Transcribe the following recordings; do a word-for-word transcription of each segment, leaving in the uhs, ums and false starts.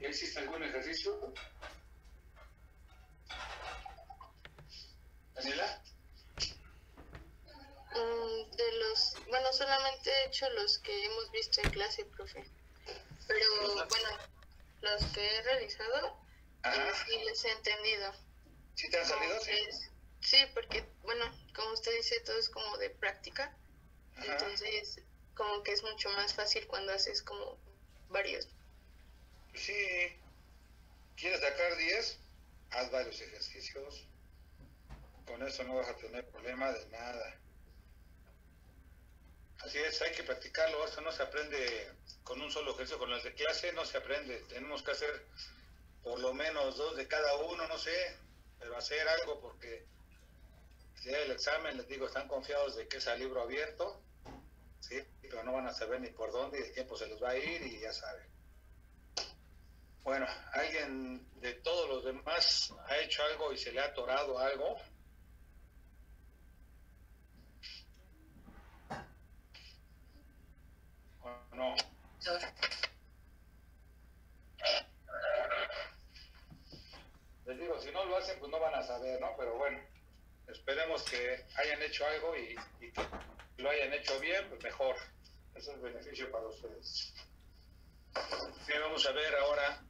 ¿Ya hiciste algún ejercicio? Daniela. Mm, de los, bueno, solamente he hecho los que hemos visto en clase, profe. Pero bueno, los que he realizado, eh, sí les he entendido. ¿Sí te han salido? Sí. Es, sí, porque, bueno, como usted dice, todo es como de práctica. Ajá. Entonces, como que es mucho más fácil cuando haces como varios. Sí. ¿Quieres sacar diez? Haz varios ejercicios. Con eso no vas a tener problema de nada. Así es, hay que practicarlo. Esto no se aprende con un solo ejercicio. Con las de clase no se aprende. Tenemos que hacer por lo menos dos de cada uno, no sé. Pero hacer algo porque si hay el examen, les digo, están confiados de que es a libro abierto. Sí, pero no van a saber ni por dónde y el tiempo se les va a ir y ya saben. Bueno, ¿alguien de todos los demás ha hecho algo y se le ha atorado algo? ¿O no? Les digo, si no lo hacen, pues no van a saber, ¿no? Pero bueno, esperemos que hayan hecho algo y, y que lo hayan hecho bien, pues mejor. Eso es beneficio para ustedes. Bien, vamos a ver ahora.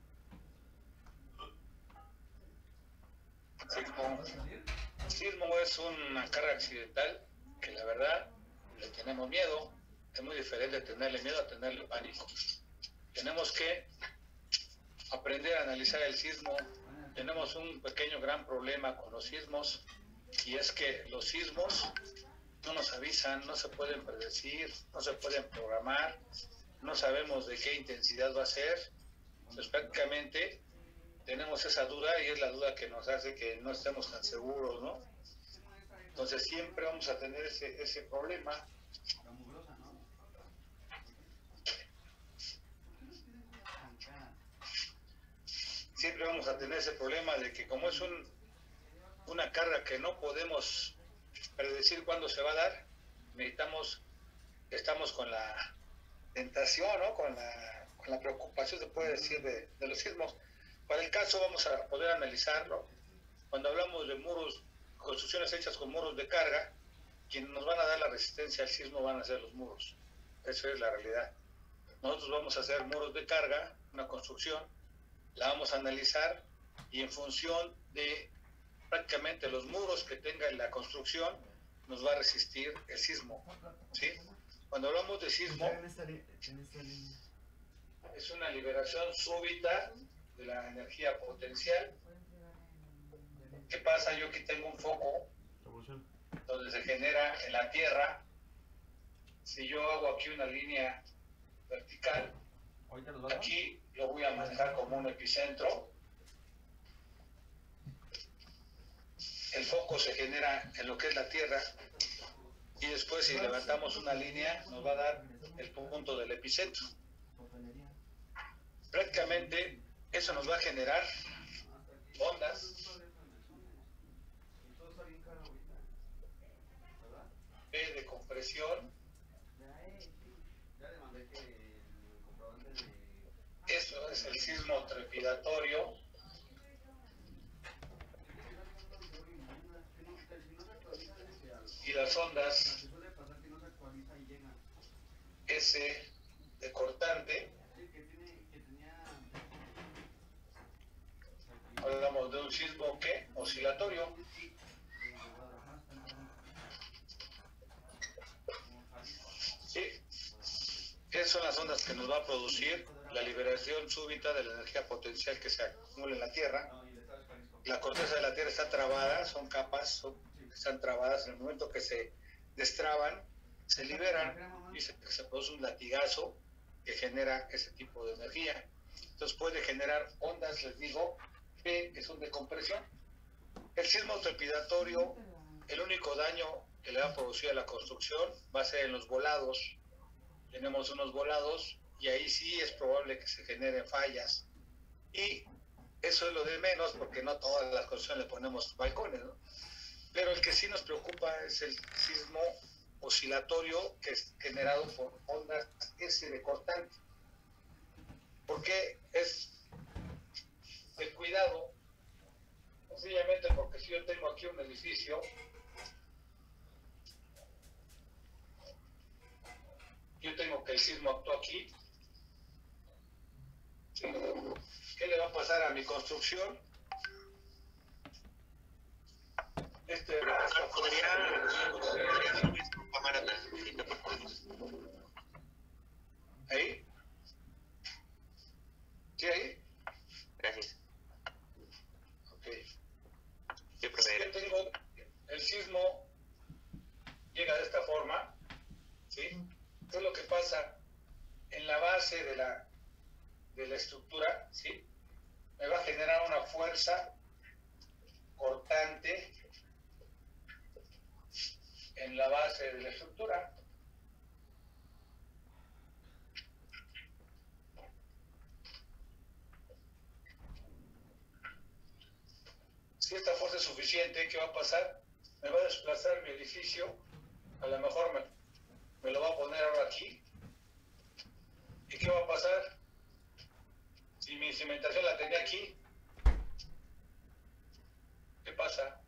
Sismo. Sismo es una carga accidental que la verdad le tenemos miedo. Es muy diferente tenerle miedo a tenerle pánico. Tenemos que aprender a analizar el sismo. Tenemos un pequeño gran problema con los sismos y es que los sismos no nos avisan, no se pueden predecir, no se pueden programar, no sabemos de qué intensidad va a ser. Entonces prácticamente tenemos esa duda y es la duda que nos hace que no estemos tan seguros, ¿no? Entonces siempre vamos a tener ese, ese problema. Siempre vamos a tener ese problema de que como es un, una carga que no podemos predecir cuándo se va a dar, necesitamos, estamos con la tentación, ¿no? Con la, con la preocupación, se puede decir, de, de los sismos. Para el caso vamos a poder analizarlo. Cuando hablamos de muros, construcciones hechas con muros de carga, quienes nos van a dar la resistencia al sismo van a ser los muros. Eso es la realidad. Nosotros vamos a hacer muros de carga, una construcción, la vamos a analizar y en función de prácticamente los muros que tenga la construcción nos va a resistir el sismo, ¿sí? Cuando hablamos de sismo es una liberación súbita de la energía potencial. ¿Qué pasa? Yo aquí tengo un foco donde se genera en la tierra. Si yo hago aquí una línea vertical, aquí lo voy a manejar como un epicentro. El foco se genera en lo que es la tierra y después si levantamos una línea nos va a dar el punto del epicentro. Prácticamente eso nos va a generar ondas B de compresión. Eso es el sismo trepidatorio. Y las ondas S de cortante. Hablamos de un sismo ¿qué? Oscilatorio. ¿Sí? Esas son las ondas que nos va a producir la liberación súbita de la energía potencial que se acumula en la Tierra. La corteza de la Tierra está trabada, son capas, son, están trabadas. En el momento que se destraban, se liberan y se, se produce un latigazo que genera ese tipo de energía. Entonces puede generar ondas, les digo, que son de compresión. El sismo trepidatorio, el único daño que le va a producir a la construcción va a ser en los volados. Tenemos unos volados y ahí sí es probable que se generen fallas. Y eso es lo de menos porque no todas las construcciones le ponemos balcones, ¿no? Pero el que sí nos preocupa es el sismo oscilatorio que es generado por ondas S de cortante. ¿Por qué es aquí un edificio, yo tengo que el sismo actuó aquí, ¿sí? ¿Qué le va a pasar a mi construcción? Este Profesor, ¿podría subir su cámara tantito, por favor? ¿Ahí? ¿Sí, ahí? Gracias. Ok. Sí, profe. Yo tengo el sismo, llega de esta forma, ¿sí? ¿Qué es lo que pasa? En la base de la, de la estructura, ¿sí? Me va a generar una fuerza cortante en la base de la estructura. Si esta fuerza es suficiente, ¿qué va a pasar? Me va a desplazar mi edificio, a lo mejor me, me lo va a poner ahora aquí. ¿Y qué va a pasar? Si mi cimentación la tenía aquí, ¿qué pasa?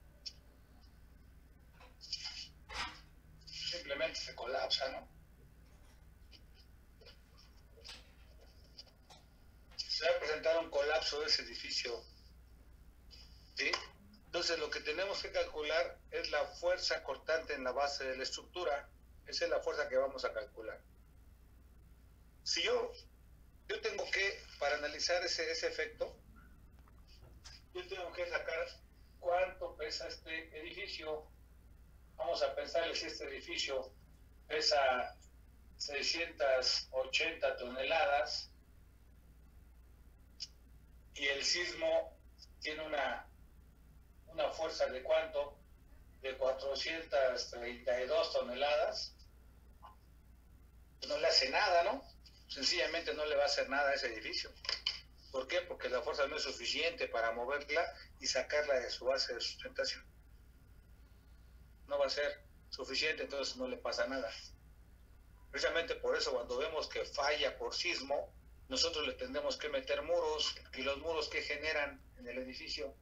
Simplemente se colapsa, ¿no? Se va a presentar un colapso de ese edificio, ¿sí? Entonces lo que tenemos que calcular es la fuerza cortante en la base de la estructura. Esa es la fuerza que vamos a calcular. Si yo, yo tengo que, para analizar ese, ese efecto, yo tengo que sacar cuánto pesa este edificio. Vamos a pensarle si este edificio pesa seiscientas ochenta toneladas y el sismo tiene una, una fuerza de cuánto, de cuatrocientas treinta y dos toneladas. No le hace nada, ¿no? Sencillamente no le va a hacer nada a ese edificio. ¿Por qué? Porque la fuerza no es suficiente para moverla y sacarla de su base de sustentación. No va a ser suficiente, entonces no le pasa nada. Precisamente por eso cuando vemos que falla por sismo, nosotros le tendremos que meter muros, y los muros que generan en el edificio.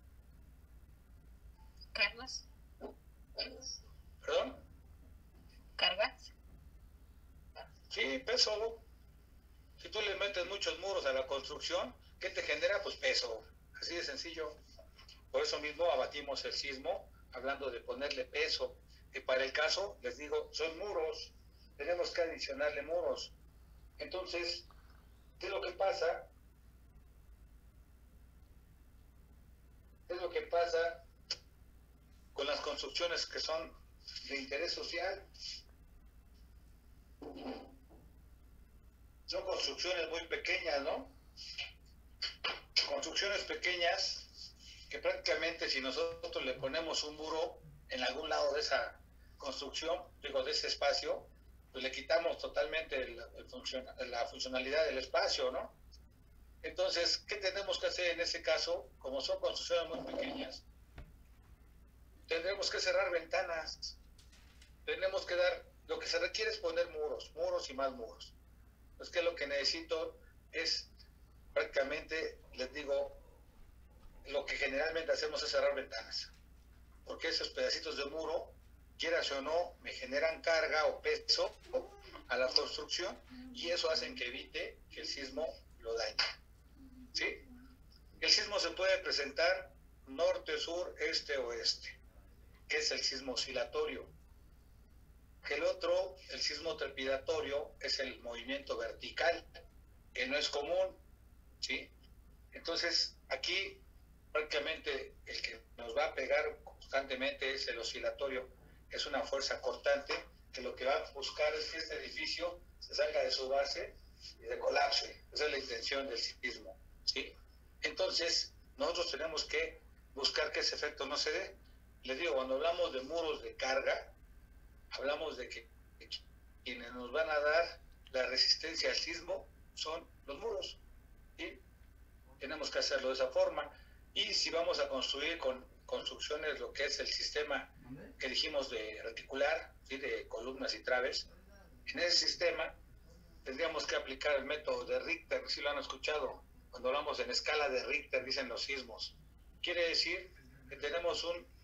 ¿Cargas? ¿Perdón? ¿Cargas? Sí, peso. Si tú le metes muchos muros a la construcción, ¿qué te genera? Pues peso. Así de sencillo. Por eso mismo abatimos el sismo, hablando de ponerle peso. Y para el caso, les digo, son muros. Tenemos que adicionarle muros. Entonces, ¿qué es lo que pasa? ¿Qué es lo que pasa con las construcciones que son de interés social? Son construcciones muy pequeñas, ¿no? Construcciones pequeñas que prácticamente si nosotros le ponemos un muro en algún lado de esa construcción, digo, de ese espacio, pues le quitamos totalmente el, el funcion, la funcionalidad del espacio, ¿no? Entonces, ¿qué tenemos que hacer en ese caso? Como son construcciones muy pequeñas, tendremos que cerrar ventanas, tenemos que dar, lo que se requiere es poner muros, muros y más muros. Pues que lo que necesito es prácticamente, les digo, lo que generalmente hacemos es cerrar ventanas, porque esos pedacitos de muro, quieras o no, me generan carga o peso a la construcción y eso hace que evite que el sismo lo dañe. ¿Sí? El sismo se puede presentar norte, sur, este, oeste, que es el sismo oscilatorio. El otro, el sismo trepidatorio, es el movimiento vertical, que no es común, ¿sí? Entonces, aquí prácticamente el que nos va a pegar constantemente es el oscilatorio, es una fuerza cortante que lo que va a buscar es que este edificio se salga de su base y de colapse. Esa es la intención del sismo, ¿sí? Entonces, nosotros tenemos que buscar que ese efecto no se dé. Les digo, cuando hablamos de muros de carga, hablamos de que quienes nos van a dar la resistencia al sismo son los muros, ¿sí? Tenemos que hacerlo de esa forma. Y si vamos a construir con construcciones lo que es el sistema que dijimos de reticular, ¿sí? De columnas y traves, en ese sistema tendríamos que aplicar el método de Richter, si lo han escuchado. Cuando hablamos en escala de Richter, dicen los sismos. Quiere decir que tenemos un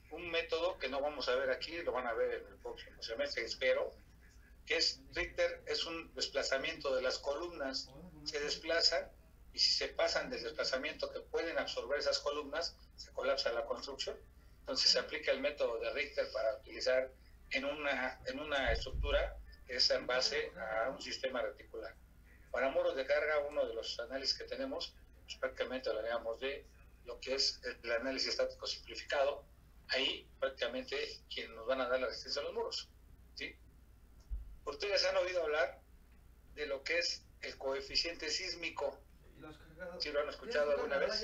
un método que no vamos a ver aquí, lo van a ver en el próximo semestre, espero, que es Richter, es un desplazamiento de las columnas, se desplazan y si se pasan del desplazamiento que pueden absorber esas columnas, se colapsa la construcción. Entonces se aplica el método de Richter para utilizar en una, en una estructura que es en base a un sistema reticular. Para muros de carga, uno de los análisis que tenemos, pues prácticamente hablaríamos de lo que es el análisis estático simplificado. Ahí prácticamente quien nos van a dar la resistencia a los muros, ¿sí? Ustedes han oído hablar de lo que es el coeficiente sísmico. ¿Sí lo han escuchado alguna vez?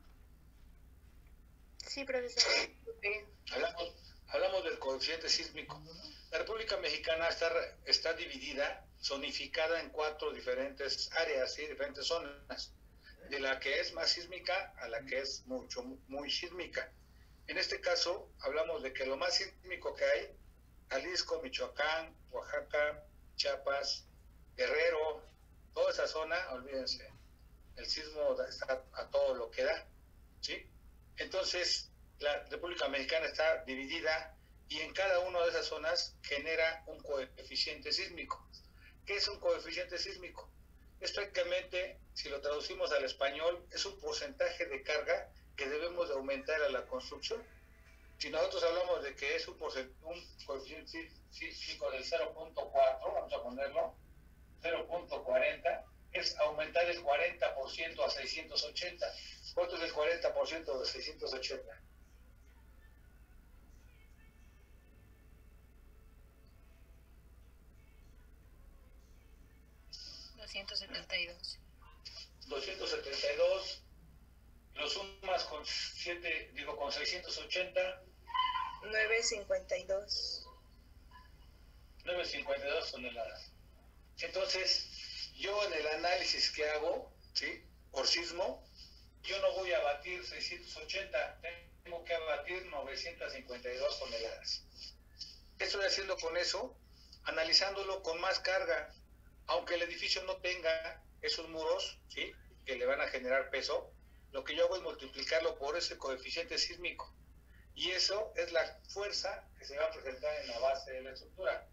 Sí, profesor. Hablamos, hablamos del coeficiente sísmico. La República Mexicana está, está dividida, zonificada en cuatro diferentes áreas, ¿sí? Diferentes zonas, de la que es más sísmica a la que es mucho, muy sísmica. En este caso, hablamos de que lo más sísmico que hay, Jalisco, Michoacán, Oaxaca, Chiapas, Guerrero, toda esa zona, olvídense, el sismo está a todo lo que da, ¿sí? Entonces, la República Mexicana está dividida y en cada una de esas zonas genera un coeficiente sísmico. ¿Qué es un coeficiente sísmico? Es prácticamente, si lo traducimos al español, es un porcentaje de carga que debemos de aumentar a la construcción. Si nosotros hablamos de que es un, un coeficiente sísmico del cero punto cuatro, vamos a ponerlo, cero punto cuarenta, es aumentar el cuarenta por ciento a seiscientos ochenta. ¿Cuánto es el cuarenta por ciento de seiscientos ochenta? doscientos setenta y dos. doscientos setenta y dos, lo sumas con siete, digo con seiscientos ochenta. novecientos cincuenta y dos. novecientos cincuenta y dos toneladas. Entonces, yo en el análisis que hago, ¿sí? Por sismo, yo no voy a batir seiscientos ochenta, tengo que abatir novecientos cincuenta y dos toneladas. ¿Qué estoy haciendo con eso? Analizándolo con más carga. Aunque el edificio no tenga esos muros, ¿sí? Que le van a generar peso, lo que yo hago es multiplicarlo por ese coeficiente sísmico. Y eso es la fuerza que se va a presentar en la base de la estructura.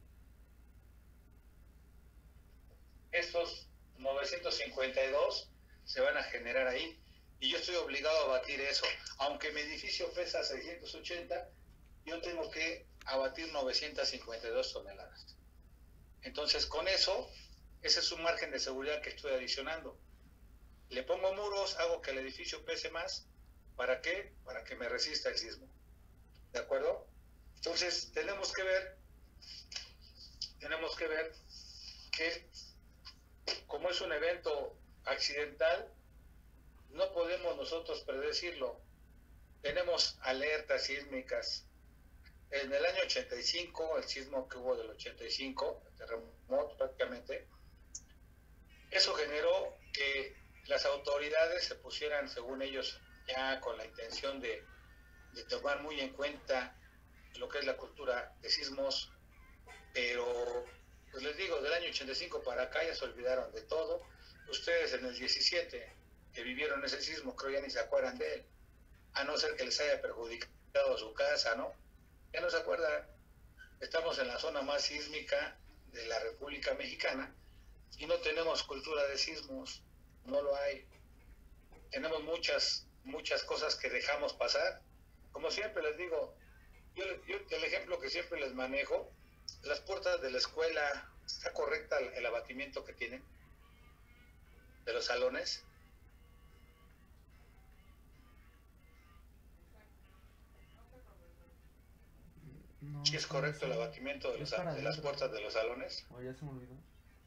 Estos novecientos cincuenta y dos se van a generar ahí. Y yo estoy obligado a abatir eso. Aunque mi edificio pesa seiscientos ochenta, yo tengo que abatir novecientos cincuenta y dos toneladas. Entonces, con eso, ese es un margen de seguridad que estoy adicionando. Le pongo muros, hago que el edificio pese más. ¿Para qué? Para que me resista el sismo. ¿De acuerdo? Entonces, tenemos que ver, tenemos que ver que como es un evento accidental, no podemos nosotros predecirlo. Tenemos alertas sísmicas. En el año ochenta y cinco, el sismo que hubo del ochenta y cinco, el terremoto prácticamente, eso generó que las autoridades se pusieran, según ellos, ya con la intención de, de tomar muy en cuenta lo que es la cultura de sismos, pero pues les digo, del año ochenta y cinco para acá ya se olvidaron de todo. Ustedes en el diecisiete que vivieron ese sismo, creo ya ni se acuerdan de él, a no ser que les haya perjudicado su casa, ¿no? Ya no se acuerdan. Estamos en la zona más sísmica de la República Mexicana y no tenemos cultura de sismos, no lo hay. Tenemos muchas, muchas cosas que dejamos pasar. Como siempre les digo, yo, yo el ejemplo que siempre les manejo, las puertas de la escuela, ¿está correcta el, el abatimiento que tienen de los salones? No, ¿Sí es correcto el abatimiento de, los, de las puertas de los salones? Oh, ya se me olvidó.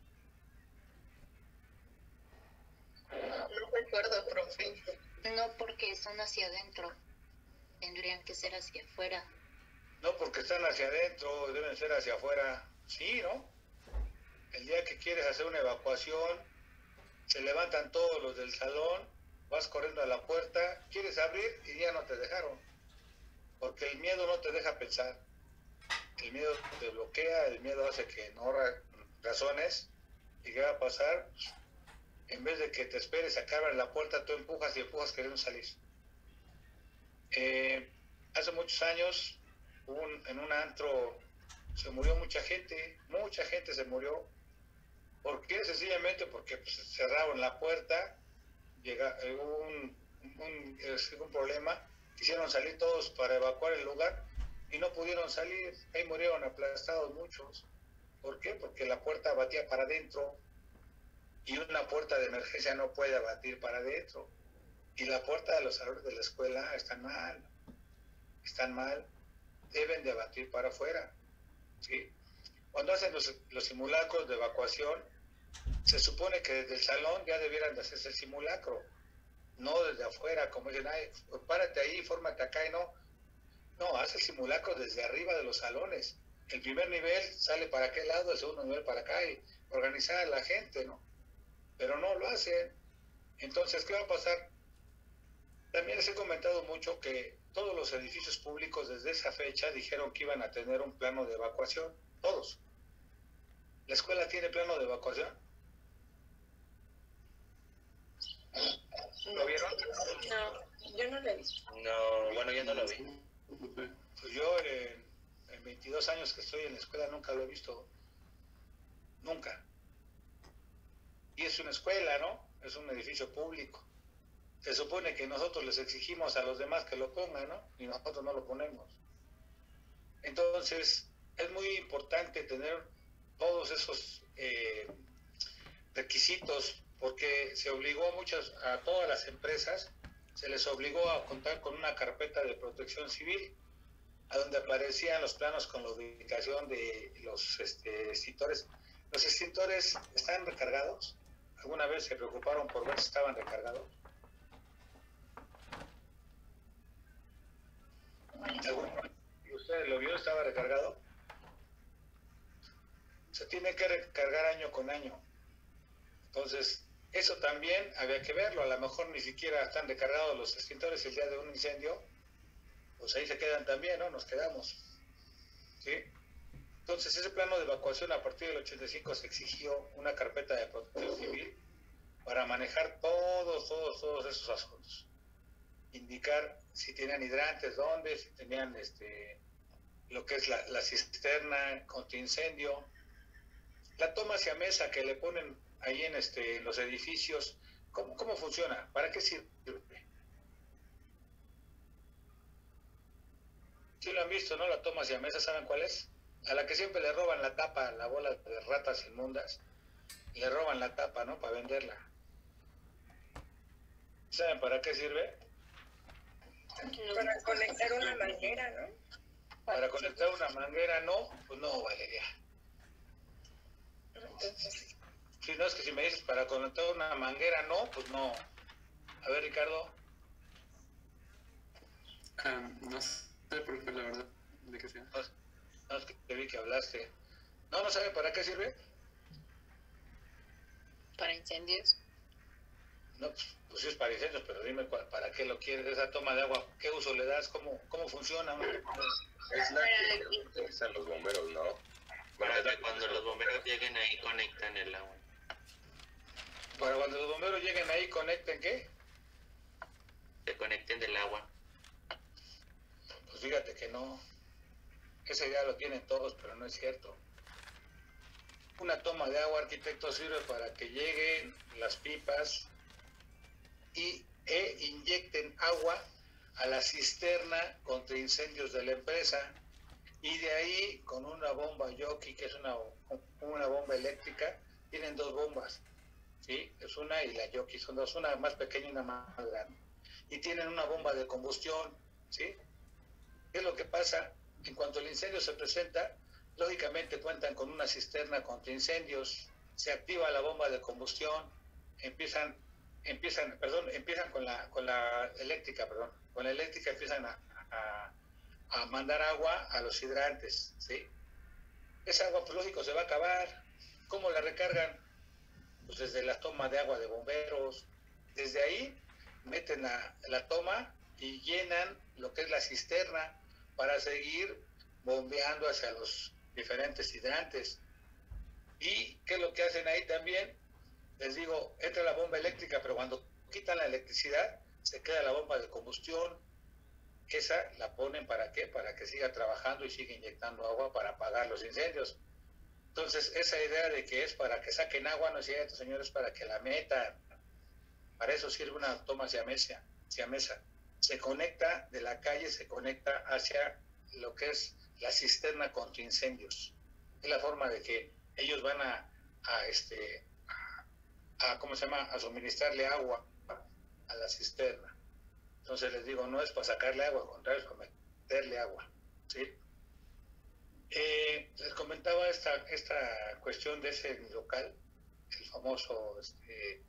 No recuerdo, profe. No, porque son hacia adentro. Tendrían que ser hacia afuera. No, porque están hacia adentro, deben ser hacia afuera. Sí, ¿no? El día que quieres hacer una evacuación, se levantan todos los del salón, vas corriendo a la puerta, quieres abrir y ya no te dejaron. Porque el miedo no te deja pensar. El miedo te bloquea, el miedo hace que no razones. ¿Y qué va a pasar? En vez de que te esperes a que abran la puerta, tú empujas y empujas queriendo salir. Eh, hace muchos años, un, en un antro se murió mucha gente, mucha gente se murió. ¿Por qué? Sencillamente porque pues, cerraron la puerta, llega, hubo un, un, un problema, quisieron salir todos para evacuar el lugar y no pudieron salir, ahí murieron aplastados muchos. ¿Por qué? Porque la puerta batía para adentro y una puerta de emergencia no puede batir para adentro. Y la puerta de los salones de la escuela están mal, están mal, deben de batir para afuera, ¿sí? Cuando hacen los, los simulacros de evacuación, se supone que desde el salón ya debieran de hacerse el simulacro, no desde afuera, como dicen, ay, párate ahí, fórmate acá y no. No, hace el simulacro desde arriba de los salones. El primer nivel sale para aquel lado, el segundo nivel para acá y organizar a la gente, ¿no? Pero no lo hacen. Entonces, ¿qué va a pasar? También les he comentado mucho que todos los edificios públicos desde esa fecha dijeron que iban a tener un plano de evacuación, todos. ¿La escuela tiene plano de evacuación? ¿Lo vieron? No, yo no lo he visto. No, bueno, yo no lo vi. Pues yo en, en veintidós años que estoy en la escuela nunca lo he visto. Nunca. Y es una escuela, ¿no? Es un edificio público. Se supone que nosotros les exigimos a los demás que lo pongan, ¿no? Y nosotros no lo ponemos. Entonces, es muy importante tener todos esos eh, requisitos, porque se obligó a muchas, a todas las empresas, se les obligó a contar con una carpeta de protección civil, a donde aparecían los planos con la ubicación de los este, extintores. ¿Los extintores están recargados? ¿Alguna vez se preocuparon por ver si estaban recargados? ¿Y usted lo vio? ¿Estaba recargado? Se tiene que recargar año con año. Entonces, eso también había que verlo. A lo mejor ni siquiera están recargados los extintores el día de un incendio. Pues ahí se quedan también, ¿no? Nos quedamos. ¿Sí? Entonces, ese plano de evacuación a partir del ochenta y cinco se exigió una carpeta de protección civil para manejar todos, todos, todos esos asuntos. Indicar si tenían hidrantes, dónde, si tenían este, lo que es la, la cisterna contra incendio, la toma hacia mesa que le ponen ahí en este, los edificios, ¿cómo, cómo funciona? ¿Para qué sirve? Si lo han visto, ¿no? La toma hacia mesa, ¿saben cuál es? A la que siempre le roban la tapa a la bola de ratas inmundas, le roban la tapa, ¿no? Para venderla. ¿Saben para qué sirve? Para conectar una manguera, ¿no? Para conectar una manguera, no, pues no, Valeria. Entonces, Si no, es que si me dices para conectar una manguera, no, pues no. A ver, Ricardo. Um, no sé, profe, la verdad, de qué sea. No, no, es que te vi que hablaste. No, ¿no sabe para qué sirve? Para incendios. No, pues, pues sí es para incendios, pero dime cuál, para qué lo quieres, esa toma de agua, qué uso le das, cómo, cómo funciona. Es la que utilizan los bomberos, ¿no? Para que cuando los bomberos lleguen ahí conectan el agua. Para cuando los bomberos lleguen ahí, ¿conecten qué? Se conecten del agua. Pues fíjate que no. Esa idea lo tienen todos, pero no es cierto. Una toma de agua, arquitecto, sirve para que lleguen las pipas y e inyecten agua a la cisterna contra incendios de la empresa, y de ahí con una bomba jockey, que es una, una bomba eléctrica, tienen dos bombas, ¿sí? Es una y la jockey son dos, una más pequeña y una más grande, y tienen una bomba de combustión, ¿sí? ¿Qué es lo que pasa? En cuanto el incendio se presenta, lógicamente cuentan con una cisterna contra incendios, se activa la bomba de combustión, empiezan, empiezan, perdón, empiezan con la, con la eléctrica, perdón, con la eléctrica empiezan a, a, a mandar agua a los hidrantes, ¿sí? Esa agua, pues lógico, se va a acabar. ¿Cómo la recargan? Pues desde la toma de agua de bomberos. Desde ahí meten la, la toma y llenan lo que es la cisterna para seguir bombeando hacia los diferentes hidrantes. ¿Y qué es lo que hacen ahí también? Les digo, entra la bomba eléctrica, pero cuando quitan la electricidad, se queda la bomba de combustión. esa la ponen para qué, para que siga trabajando y siga inyectando agua para apagar los incendios. Entonces, esa idea de que es para que saquen agua, no es cierto, señores, para que la metan. Para eso sirve una toma siamesa, siamesa. Se conecta de la calle, se conecta hacia lo que es la cisterna contra incendios. Es la forma de que ellos van a, a este, a, a, ¿cómo se llama?, a suministrarle agua a la cisterna. Entonces les digo, no es para sacarle agua, al contrario, es para meterle agua, ¿sí? Eh, les comentaba esta, esta cuestión de ese local, el famoso este,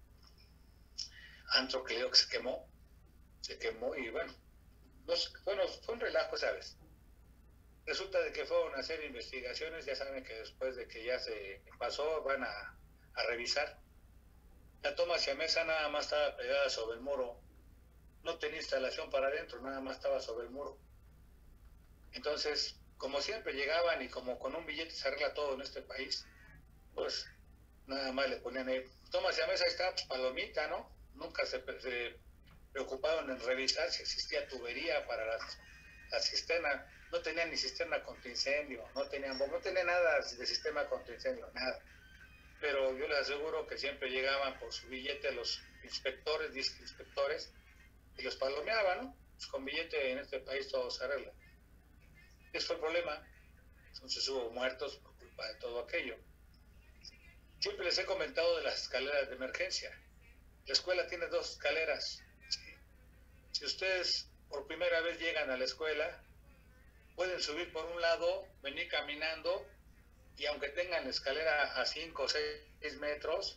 antro que se quemó, se quemó y bueno, los, bueno, fue un relajo, ¿sabes? Resulta de que fueron a hacer investigaciones, ya saben que después de que ya se pasó van a, a revisar. La toma siamesa nada más estaba pegada sobre el muro, no tenía instalación para adentro, nada más estaba sobre el muro. Entonces, como siempre llegaban y como con un billete se arregla todo en este país, pues nada más le ponían ahí, toma siamesa, ahí está, pues, palomita, ¿no? Nunca se, se preocuparon en revisar si existía tubería para la, la cisterna. No tenían ni cisterna contra incendio, no tenían no tenían nada de sistema contra incendio, nada. Pero yo les aseguro que siempre llegaban por su billete los inspectores, disque inspectores, y los palomeaban, ¿no? Pues con billete en este país todo se arregla. Ese fue el problema. Entonces hubo muertos por culpa de todo aquello. Siempre les he comentado de las escaleras de emergencia. La escuela tiene dos escaleras. ¿Sí? Si ustedes por primera vez llegan a la escuela, pueden subir por un lado, venir caminando, y aunque tengan la escalera a cinco o seis metros,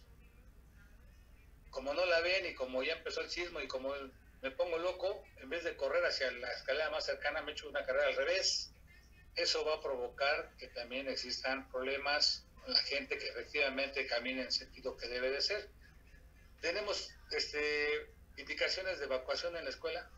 como no la ven y como ya empezó el sismo y como me pongo loco, en vez de correr hacia la escalera más cercana, me echo una carrera al revés. Eso va a provocar que también existan problemas con la gente que efectivamente camina en sentido que debe de ser. Tenemos este, indicaciones de evacuación en la escuela.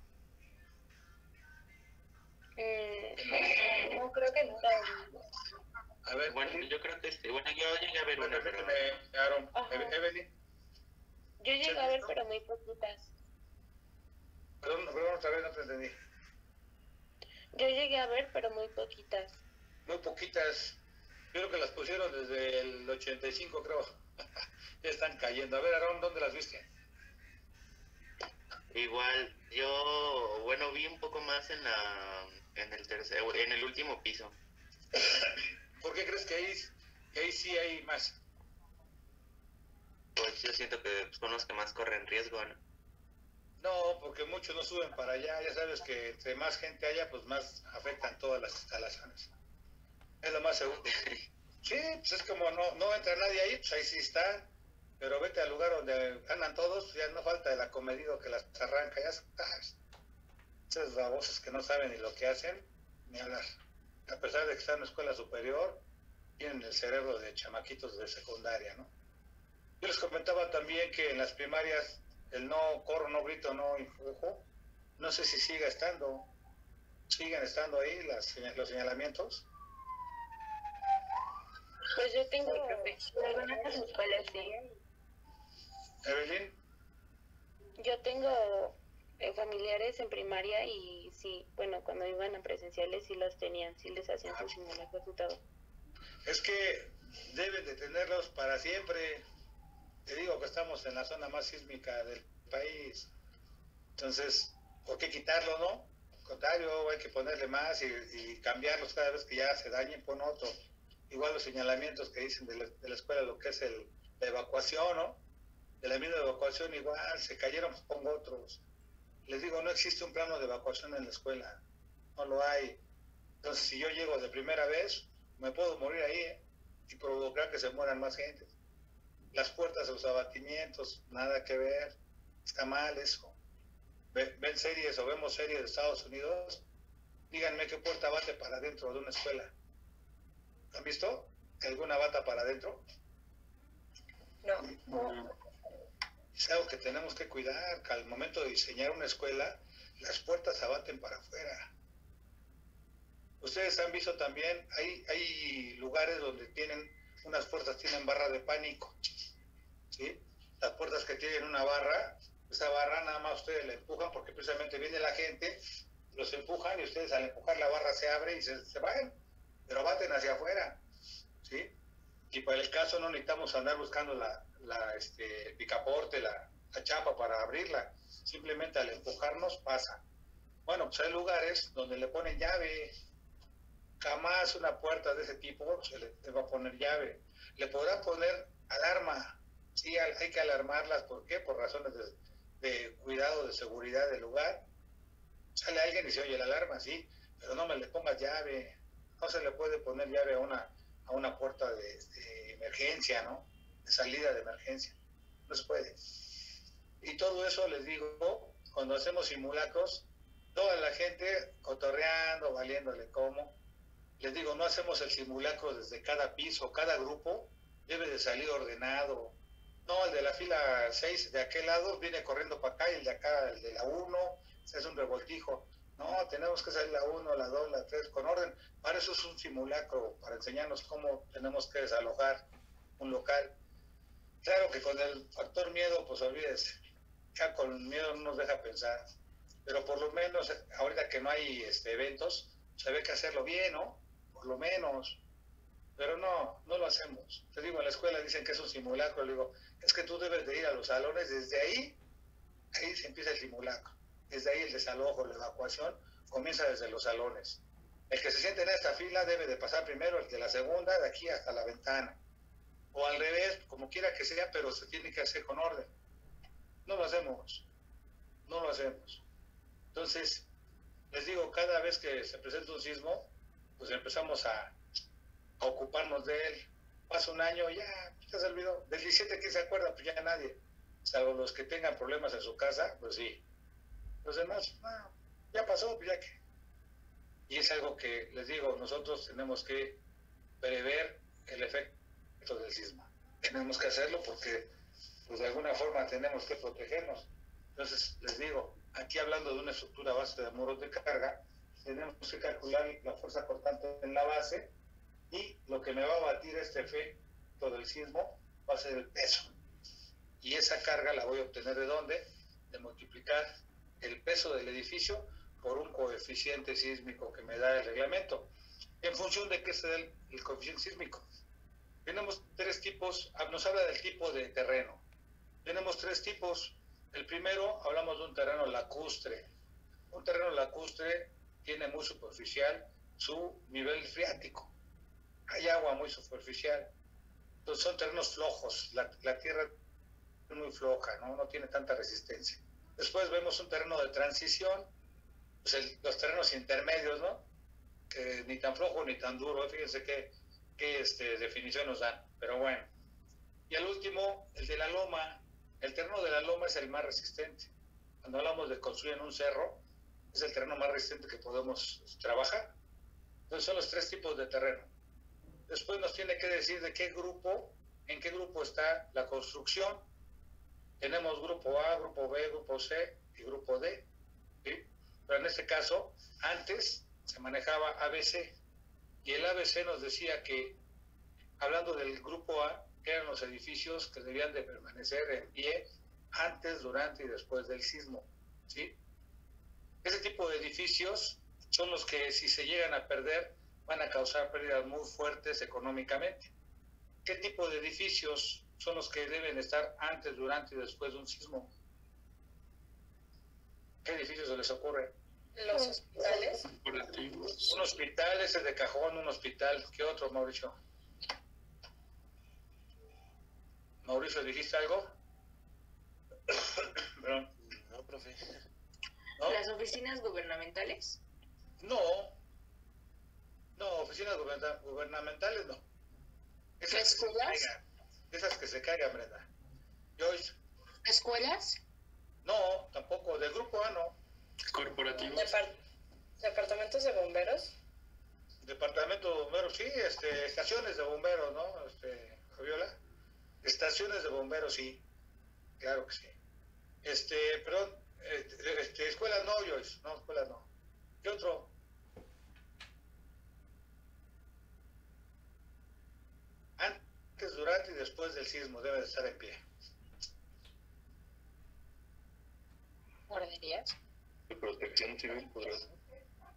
Eh, no, creo que no. A ver, bueno, yo creo que sí. Bueno, yo llegué a ver una, pero... Aaron, Evelyn. Yo llegué a ver, pero muy poquitas. Perdón, perdón, otra vez no te entendí. Yo llegué a ver, pero muy poquitas. Muy poquitas. Yo creo que las pusieron desde el ochenta y cinco, creo. Ya están cayendo. A ver, Aaron, ¿dónde las viste? Igual, yo, bueno, vi un poco más en la, en el tercer, en el último piso. ¿Por qué crees que ahí, que ahí sí hay más? Pues yo siento que son los que más corren riesgo, ¿no? No, porque muchos no suben para allá. Ya sabes que entre más gente haya, pues más afectan todas las instalaciones. Es lo más seguro. Sí, pues es como no, no entra nadie ahí, pues ahí sí está. Pero vete al lugar donde andan todos, ya no falta el acomedido que las arranca, ya sabes. Esos babosos que no saben ni lo que hacen, ni hablar. A pesar de que están en la escuela superior, tienen el cerebro de chamaquitos de secundaria, ¿no? Yo les comentaba también que en las primarias el no corro, no grito, no influjo, no sé si siga estando, siguen estando ahí las, los señalamientos. Pues yo tengo algunas escuelas, sí. Evelyn. Yo tengo eh, familiares en primaria y sí, bueno, cuando iban a presenciales sí los tenían, sí les hacían sus simulacros y todo. Es que deben de tenerlos para siempre. Te digo que estamos en la zona más sísmica del país. Entonces, ¿por qué quitarlo, no? Al contrario, hay que ponerle más y, y cambiarlos cada vez que ya se dañen, pon otro. Igual los señalamientos que dicen de la, de la escuela, lo que es el, la evacuación, ¿no? De la misma evacuación igual, se cayeron, pues pongo otros. Les digo, no existe un plano de evacuación en la escuela, no lo hay. Entonces, si yo llego de primera vez, me puedo morir ahí, ¿eh? Y provocar que se mueran más gente. Las puertas de los abatimientos, nada que ver, está mal eso. Ven series o vemos series de Estados Unidos, díganme qué puerta bate para adentro de una escuela. ¿Han visto alguna bata para adentro? No. no. Es algo que tenemos que cuidar, que al momento de diseñar una escuela, las puertas abaten para afuera. Ustedes han visto también, hay, hay lugares donde tienen, unas puertas tienen barra de pánico, ¿sí? Las puertas que tienen una barra, esa barra nada más ustedes la empujan porque precisamente viene la gente, los empujan y ustedes al empujar la barra se abre y se, se van, pero baten hacia afuera, ¿sí? Y para el caso no necesitamos andar buscando la, la este, picaporte, la, la chapa para abrirla, simplemente al empujarnos pasa. Bueno, pues hay lugares donde le ponen llave, jamás una puerta de ese tipo se le, le va a poner llave, le podrán poner alarma, sí, hay que alarmarlas, ¿por qué? Por razones de, de cuidado, de seguridad del lugar. Sale alguien y se oye la alarma, sí, pero no me le pongas llave, no se le puede poner llave a una, a una puerta de, de emergencia, ¿no? De salida de emergencia, no se puede. Y todo eso, les digo, cuando hacemos simulacros, toda la gente cotorreando, valiéndole como, les digo, no hacemos el simulacro desde cada piso, cada grupo debe de salir ordenado. No, el de la fila seis de aquel lado viene corriendo para acá y el de acá, el de la uno, se hace un revoltijo. No, tenemos que salir la uno, la dos, la tres, con orden. Para eso es un simulacro, para enseñarnos cómo tenemos que desalojar un local. Claro que con el factor miedo, pues olvídese, ya con el miedo no nos deja pensar. Pero por lo menos, ahorita que no hay este, eventos, se ve que hacerlo bien, ¿no? Por lo menos. Pero no, no lo hacemos. Te digo, en la escuela dicen que es un simulacro, le digo, es que tú debes de ir a los salones, desde ahí, ahí se empieza el simulacro. Desde ahí el desalojo, la evacuación, comienza desde los salones. El que se siente en esta fila debe de pasar primero el de la segunda, de aquí hasta la ventana. O al revés, como quiera que sea, pero se tiene que hacer con orden. No lo hacemos. No lo hacemos. Entonces, les digo, cada vez que se presenta un sismo, pues empezamos a, a ocuparnos de él. Pasa un año, ya, ya se olvidó. Del diecisiete, ¿quién se acuerda? Pues ya nadie. Salvo los que tengan problemas en su casa, pues sí. Los demás, no, ya pasó, pues ya que. Y es algo que, les digo, nosotros tenemos que prever el efecto del sismo. Tenemos que hacerlo porque, pues de alguna forma, tenemos que protegernos. Entonces, les digo, aquí hablando de una estructura base de muros de carga, tenemos que calcular la fuerza cortante en la base y lo que me va a batir este efecto del sismo va a ser el peso. Y esa carga la voy a obtener ¿de dónde? De multiplicar el peso del edificio por un coeficiente sísmico que me da el reglamento. ¿En función de qué se da el, el coeficiente sísmico? Tenemos tres tipos, nos habla del tipo de terreno. Tenemos tres tipos. El primero, hablamos de un terreno lacustre. Un terreno lacustre tiene muy superficial su nivel freático. Hay agua muy superficial. Entonces son terrenos flojos. La, la tierra es muy floja, ¿no? No tiene tanta resistencia. Después vemos un terreno de transición, pues el, los terrenos intermedios, ¿no? Que ni tan flojo ni tan duro. Fíjense qué, qué este, definición nos dan. Pero bueno. Y al último, el de la loma. El terreno de la loma es el más resistente. Cuando hablamos de construir en un cerro, es el terreno más resistente que podemos trabajar. Entonces son los tres tipos de terreno. Después nos tiene que decir de qué grupo, en qué grupo está la construcción. Tenemos grupo A, grupo B, grupo C y grupo D, ¿sí? Pero en este caso, antes se manejaba A B C. Y el A B C nos decía que, hablando del grupo A, eran los edificios que debían de permanecer en pie antes, durante y después del sismo, ¿sí? Ese tipo de edificios son los que, si se llegan a perder, van a causar pérdidas muy fuertes económicamente. ¿Qué tipo de edificios son los que deben estar antes, durante y después de un sismo? ¿Qué edificios se les ocurre? Los hospitales. Un hospital, ese de cajón, un hospital. ¿Qué otro, Mauricio? Mauricio, ¿dijiste algo? Perdón. No, profe. ¿No? ¿Las oficinas gubernamentales? No. No, oficinas guberna gubernamentales no. Esas ¿Escuelas? Que se caigan. Esas que se caigan, Brenda. Joyce. ¿Escuelas? No, tampoco. Del grupo A no. Corporativos. Depart ¿Departamentos de bomberos? Departamento de bomberos, sí, este, estaciones de bomberos, ¿no? Este, Fabiola. Estaciones de bomberos, sí, claro que sí. Este, perdón, este, escuelas no, Joyce, no, escuelas no. ¿Qué otro? Antes, durante y después del sismo debe de estar en pie. ¿Guarderías? De protección civil, podrás.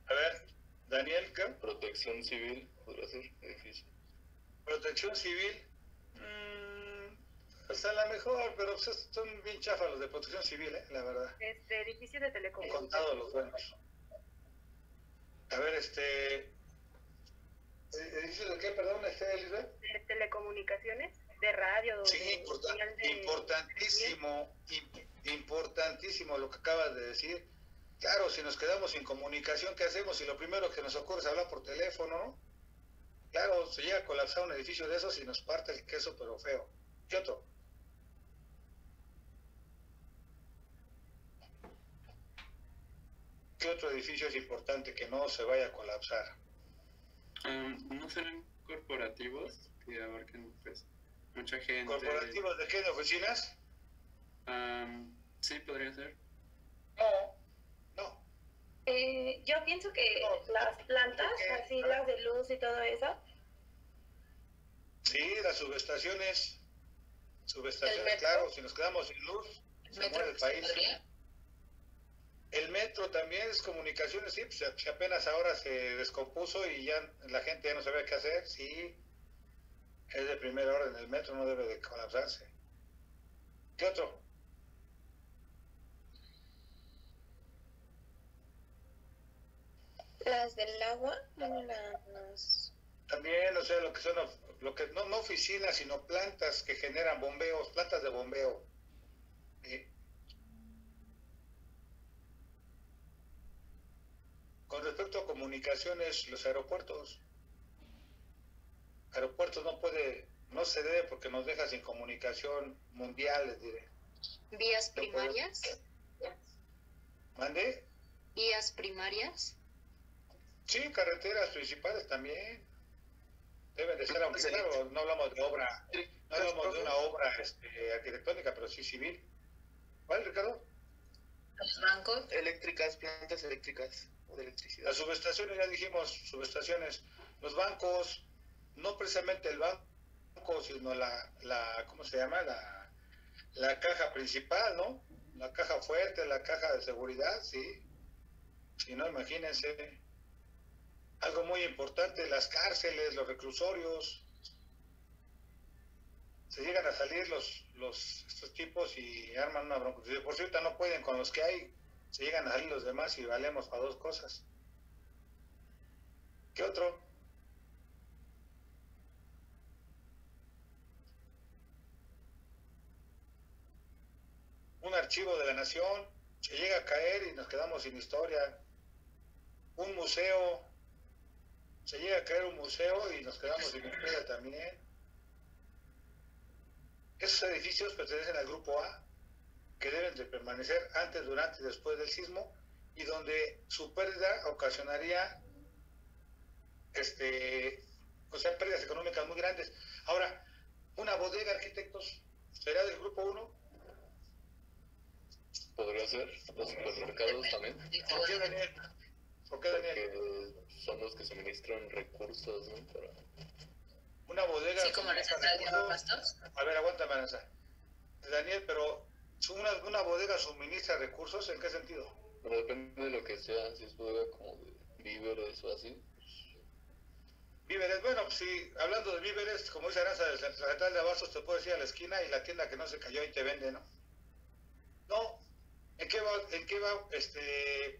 A ver, Daniel, ¿qué? Protección civil, podría ser edificio. Protección civil. Mmm, pues a lo mejor, pero pues son bien chafas los de protección civil, ¿eh? La verdad. Este, edificio de telecomunicaciones. Contado los buenos. A ver, este... ¿Edificio de qué, perdón, este, Elizabeth? De telecomunicaciones, de radio. Sí, de, importa, de, importantísimo, imp, importantísimo lo que acabas de decir. Claro, si nos quedamos sin comunicación, ¿qué hacemos? Y lo primero que nos ocurre es hablar por teléfono, ¿no? Claro, se llega a colapsar un edificio de esos y nos parte el queso, pero feo. ¿Qué otro? ¿Qué otro edificio es importante que no se vaya a colapsar? Um, ¿No serán corporativos que abarquen pues mucha gente? ¿Corporativos de qué? ¿De oficinas? Um, sí, podría ser. No, no. Eh, yo pienso que No, las plantas, porque, así las de luz y todo eso. Sí, las subestaciones. Subestaciones, metro. claro, si nos quedamos sin luz, ¿El se metro muere el se país. podría? El metro también es comunicaciones, sí, pues si apenas ahora se descompuso y ya la gente ya no sabía qué hacer, sí, es de primer orden, el metro no debe de colapsarse. ¿Qué otro? Las del agua, bueno, las... También, o sea, lo que son, lo que no, no oficinas, sino plantas que generan bombeos, plantas de bombeo. ¿Sí? Con respecto a comunicaciones, los aeropuertos. Aeropuertos no puede, no se debe porque nos deja sin comunicación mundial, les diré. ¿Vías No puede- primarias? ¿Mande? ¿Vías primarias? Sí, carreteras principales también. Deben de ser, aunque claro, no hablamos de obra, no hablamos de una obra este, arquitectónica, pero sí civil. ¿Cuál, Ricardo? ¿Los bancos? Eléctricas, plantas eléctricas o de electricidad. Las subestaciones, ya dijimos, subestaciones. Los bancos, no precisamente el banco, sino la, la ¿cómo se llama? La, la caja principal, ¿no? La caja fuerte, la caja de seguridad, sí. Si no, imagínense. Algo muy importante, las cárceles, los reclusorios. Se llegan a salir los, los estos tipos y arman una bronca. Por cierto, no pueden con los que hay. Se llegan a salir los demás y valemos para dos cosas. ¿Qué otro? Un archivo de la nación se llega a caer y nos quedamos sin historia. Un museo, se llega a caer un museo y nos quedamos sin historia también. Esos edificios pertenecen al grupo A, que deben de permanecer antes, durante y después del sismo, y donde su pérdida ocasionaría este, o sea, pérdidas económicas muy grandes. Ahora, una bodega, arquitectos, ¿será del grupo uno? Podría ser, los supermercados también. ¿Por qué, Daniel? ¿Por qué, Daniel? Porque son los que suministran recursos, ¿no? Para... Una bodega... Sí, como la central de abastos. A ver, aguántame, Aranza. Daniel, pero una, una bodega suministra recursos, ¿en qué sentido? Pero depende de lo que sea, si es bodega como de víveres o así. Víveres, bueno, pues sí, hablando de víveres, como dice Aranza, la central de abastos te puedes ir a la esquina y la tienda que no se cayó y te vende, ¿no? No, ¿en qué va, en qué va, este,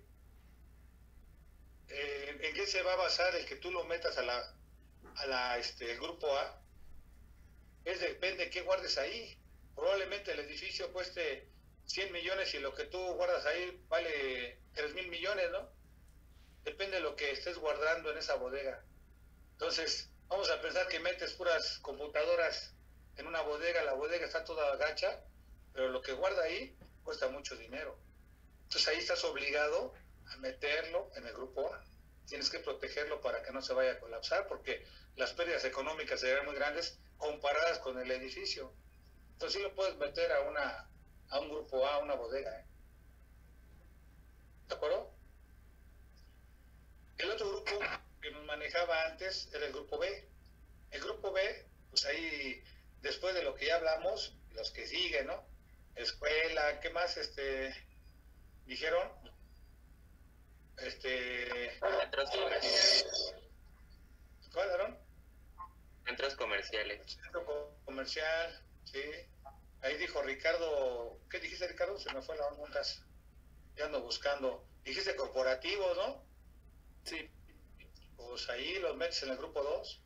eh, en qué se va a basar el que tú lo metas a la, a la, este, el grupo A? Es depende de qué guardes ahí. Probablemente el edificio cueste cien millones y lo que tú guardas ahí vale tres mil millones, ¿no? Depende de lo que estés guardando en esa bodega. Entonces, vamos a pensar que metes puras computadoras en una bodega, la bodega está toda gacha, pero lo que guarda ahí cuesta mucho dinero. Entonces ahí estás obligado a meterlo en el grupo A. Tienes que protegerlo para que no se vaya a colapsar, porque las pérdidas económicas serían muy grandes comparadas con el edificio. Entonces sí lo puedes meter a una a un grupo A, a una bodega. ¿eh? ¿De acuerdo? El otro grupo que nos manejaba antes era el grupo B. El grupo B, pues ahí, después de lo que ya hablamos, los que siguen, ¿no? Escuela, ¿qué más este dijeron? este... Centros comerciales. ¿Cuál, Aaron? Centros comerciales. Centro comercial, sí. Ahí dijo Ricardo, ¿qué dijiste, Ricardo? Se me fue la onda, ya ando buscando. Dijiste corporativos, ¿no? Sí. Pues ahí los metes en el grupo dos.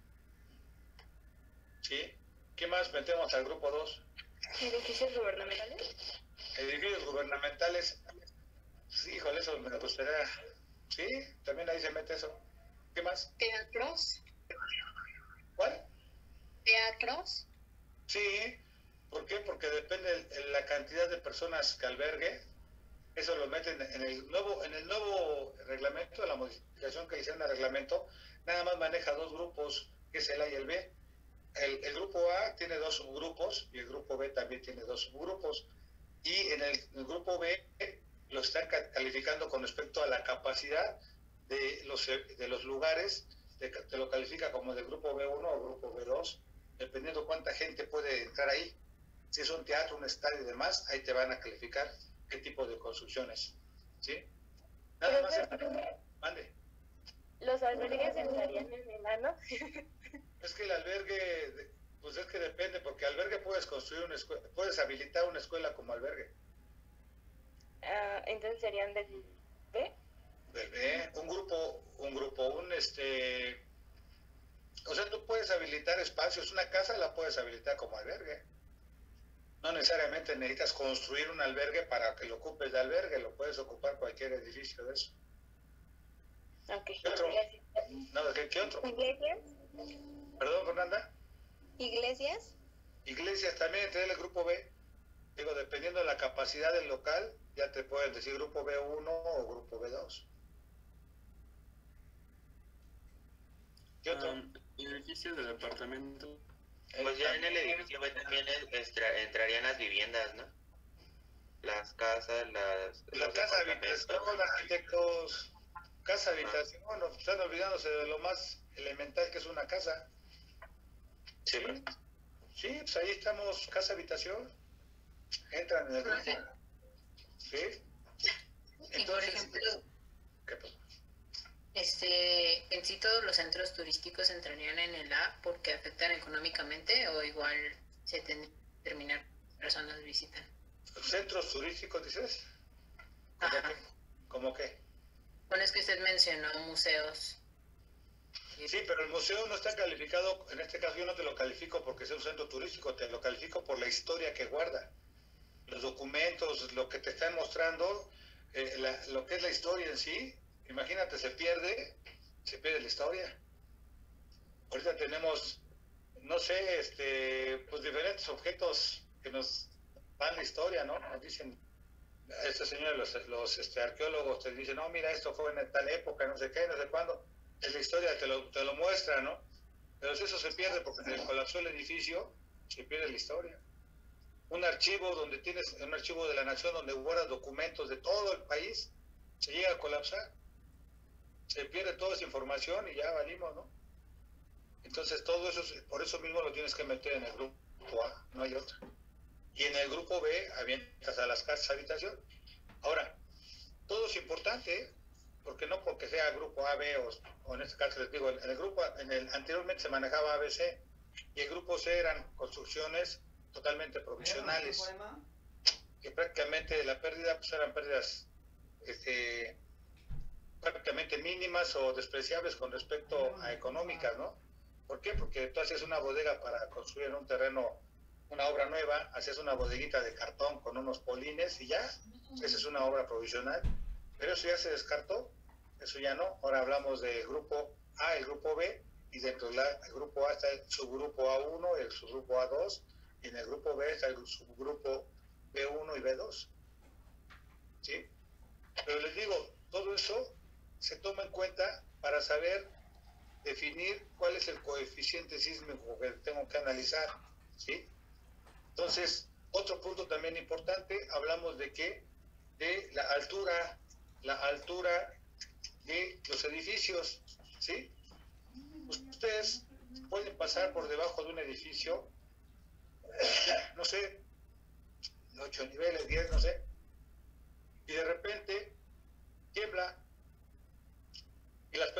¿Sí? ¿Qué más metemos al grupo dos? ¿Edificios gubernamentales? Edificios gubernamentales. Sí, híjole, eso me gustaría. Sí, también ahí se mete eso. ¿Qué más? ¿Teatros? ¿Cuál? ¿Teatros? Sí. ¿Por qué? Porque depende de la cantidad de personas que albergue. Eso lo meten en el nuevo, en el nuevo reglamento, la modificación que hicieron al reglamento, nada más maneja dos grupos, que es el A y el B. El, el grupo A tiene dos subgrupos y el grupo B también tiene dos subgrupos. Y en el, el grupo B lo están calificando con respecto a la capacidad de los, de los lugares, te, te lo califica como de grupo B uno o grupo B dos, dependiendo cuánta gente puede entrar ahí. Si es un teatro, un estadio y demás, ahí te van a calificar qué tipo de construcciones, ¿sí? Nada más. El... Mande. ¿Los albergues entrarían en el ano? Es que el albergue, pues es que depende, porque albergue puedes construir una escuela, puedes habilitar una escuela como albergue. Uh, entonces serían del B. Del B, un grupo, un grupo, un este, o sea, tú puedes habilitar espacios, una casa la puedes habilitar como albergue. No necesariamente necesitas construir un albergue para que lo ocupes de albergue, lo puedes ocupar cualquier edificio de eso. Ok, ¿Qué otro? gracias. No, ¿qué, qué otro? ¿Iglesias? Perdón, Fernanda. ¿Iglesias? Iglesias también, entre el grupo B. Digo, dependiendo de la capacidad del local, ya te pueden decir grupo B uno o grupo B dos. ¿Qué otro? Um, edificios de departamento. Pues ya en el edificio B también extra, entrarían las viviendas, ¿no? Las casas, las... La casa habitación, arquitectos, casa habitación, ah. Bueno, están olvidándose de lo más elemental que es una casa. Sí, sí, sí, pues ahí estamos, casa habitación, entran en el grupo. ¿Sí? Entonces, y por ejemplo, ¿qué pasó? Este, en sí todos los centros turísticos entrarían en el A porque afectan económicamente o igual se tendrían que terminar personas visitan. ¿Centros turísticos dices? ¿Cómo qué? ¿Cómo qué? Bueno, es que usted mencionó museos. Sí, pero el museo no está calificado, en este caso yo no te lo califico porque es un centro turístico, te lo califico por la historia que guarda. Los documentos, lo que te están mostrando, eh, la, lo que es la historia en sí. Imagínate, se pierde, se pierde la historia. Ahorita tenemos, no sé, este, pues diferentes objetos que nos dan la historia, ¿no? Nos dicen, estos señores, los, los este, arqueólogos te dicen, no, mira, esto fue en tal época, no sé qué, no sé cuándo. Es la historia, te lo, te lo muestra, ¿no? Pero si eso se pierde porque se colapsó el edificio, se pierde la historia. Un archivo donde tienes, un archivo de la nación donde guardas documentos de todo el país, se llega a colapsar. Se pierde toda esa información y ya valimos, ¿no? Entonces todo eso, por eso mismo lo tienes que meter en el grupo A, no hay otra. Y en el grupo B avientas a las casas habitación. Ahora, todo es importante, ¿eh? Porque no porque sea grupo A, B o, o en este caso les digo, en el grupo, en el anteriormente se manejaba A, B, C y el grupo C eran construcciones totalmente provisionales, que prácticamente la pérdida pues eran pérdidas este prácticamente mínimas o despreciables con respecto a económicas, ¿no? ¿Por qué? Porque tú haces una bodega para construir en un terreno una obra nueva, haces una bodeguita de cartón con unos polines y ya, esa es una obra provisional, pero eso ya se descartó, eso ya no. Ahora hablamos del grupo A, el grupo B, y dentro del grupo A está el subgrupo A uno, el subgrupo A dos, y en el grupo B está el subgrupo B uno y B dos, ¿sí? Pero les digo, todo eso se toma en cuenta para saber definir cuál es el coeficiente sísmico que tengo que analizar, ¿sí? Entonces, otro punto también importante, hablamos de que de la altura, la altura de los edificios, ¿sí? Ustedes pueden pasar por debajo de un edificio, no sé, ocho niveles, diez, no sé, y de repente tiembla,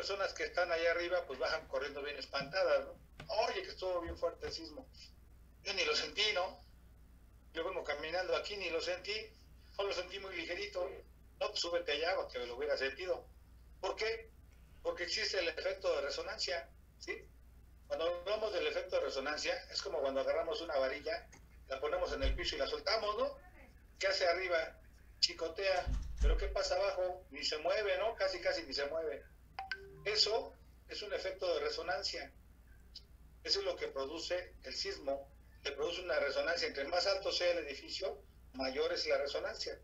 personas que están allá arriba pues bajan corriendo bien espantadas, ¿no? Oye, que estuvo bien fuerte el sismo. Yo ni lo sentí, ¿no? Yo vengo caminando aquí, ni lo sentí. No lo sentí muy ligerito. No, pues súbete allá, para que lo hubiera sentido. ¿Por qué? Porque existe el efecto de resonancia, ¿sí? Cuando hablamos del efecto de resonancia, es como cuando agarramos una varilla, la ponemos en el piso y la soltamos, ¿no? ¿Qué hace arriba? Chicotea. ¿Pero qué pasa abajo? Ni se mueve, ¿no? Casi, casi ni se mueve. Eso es un efecto de resonancia. Eso es lo que produce el sismo. Le produce una resonancia. Entre más alto sea el edificio, mayor es la resonancia.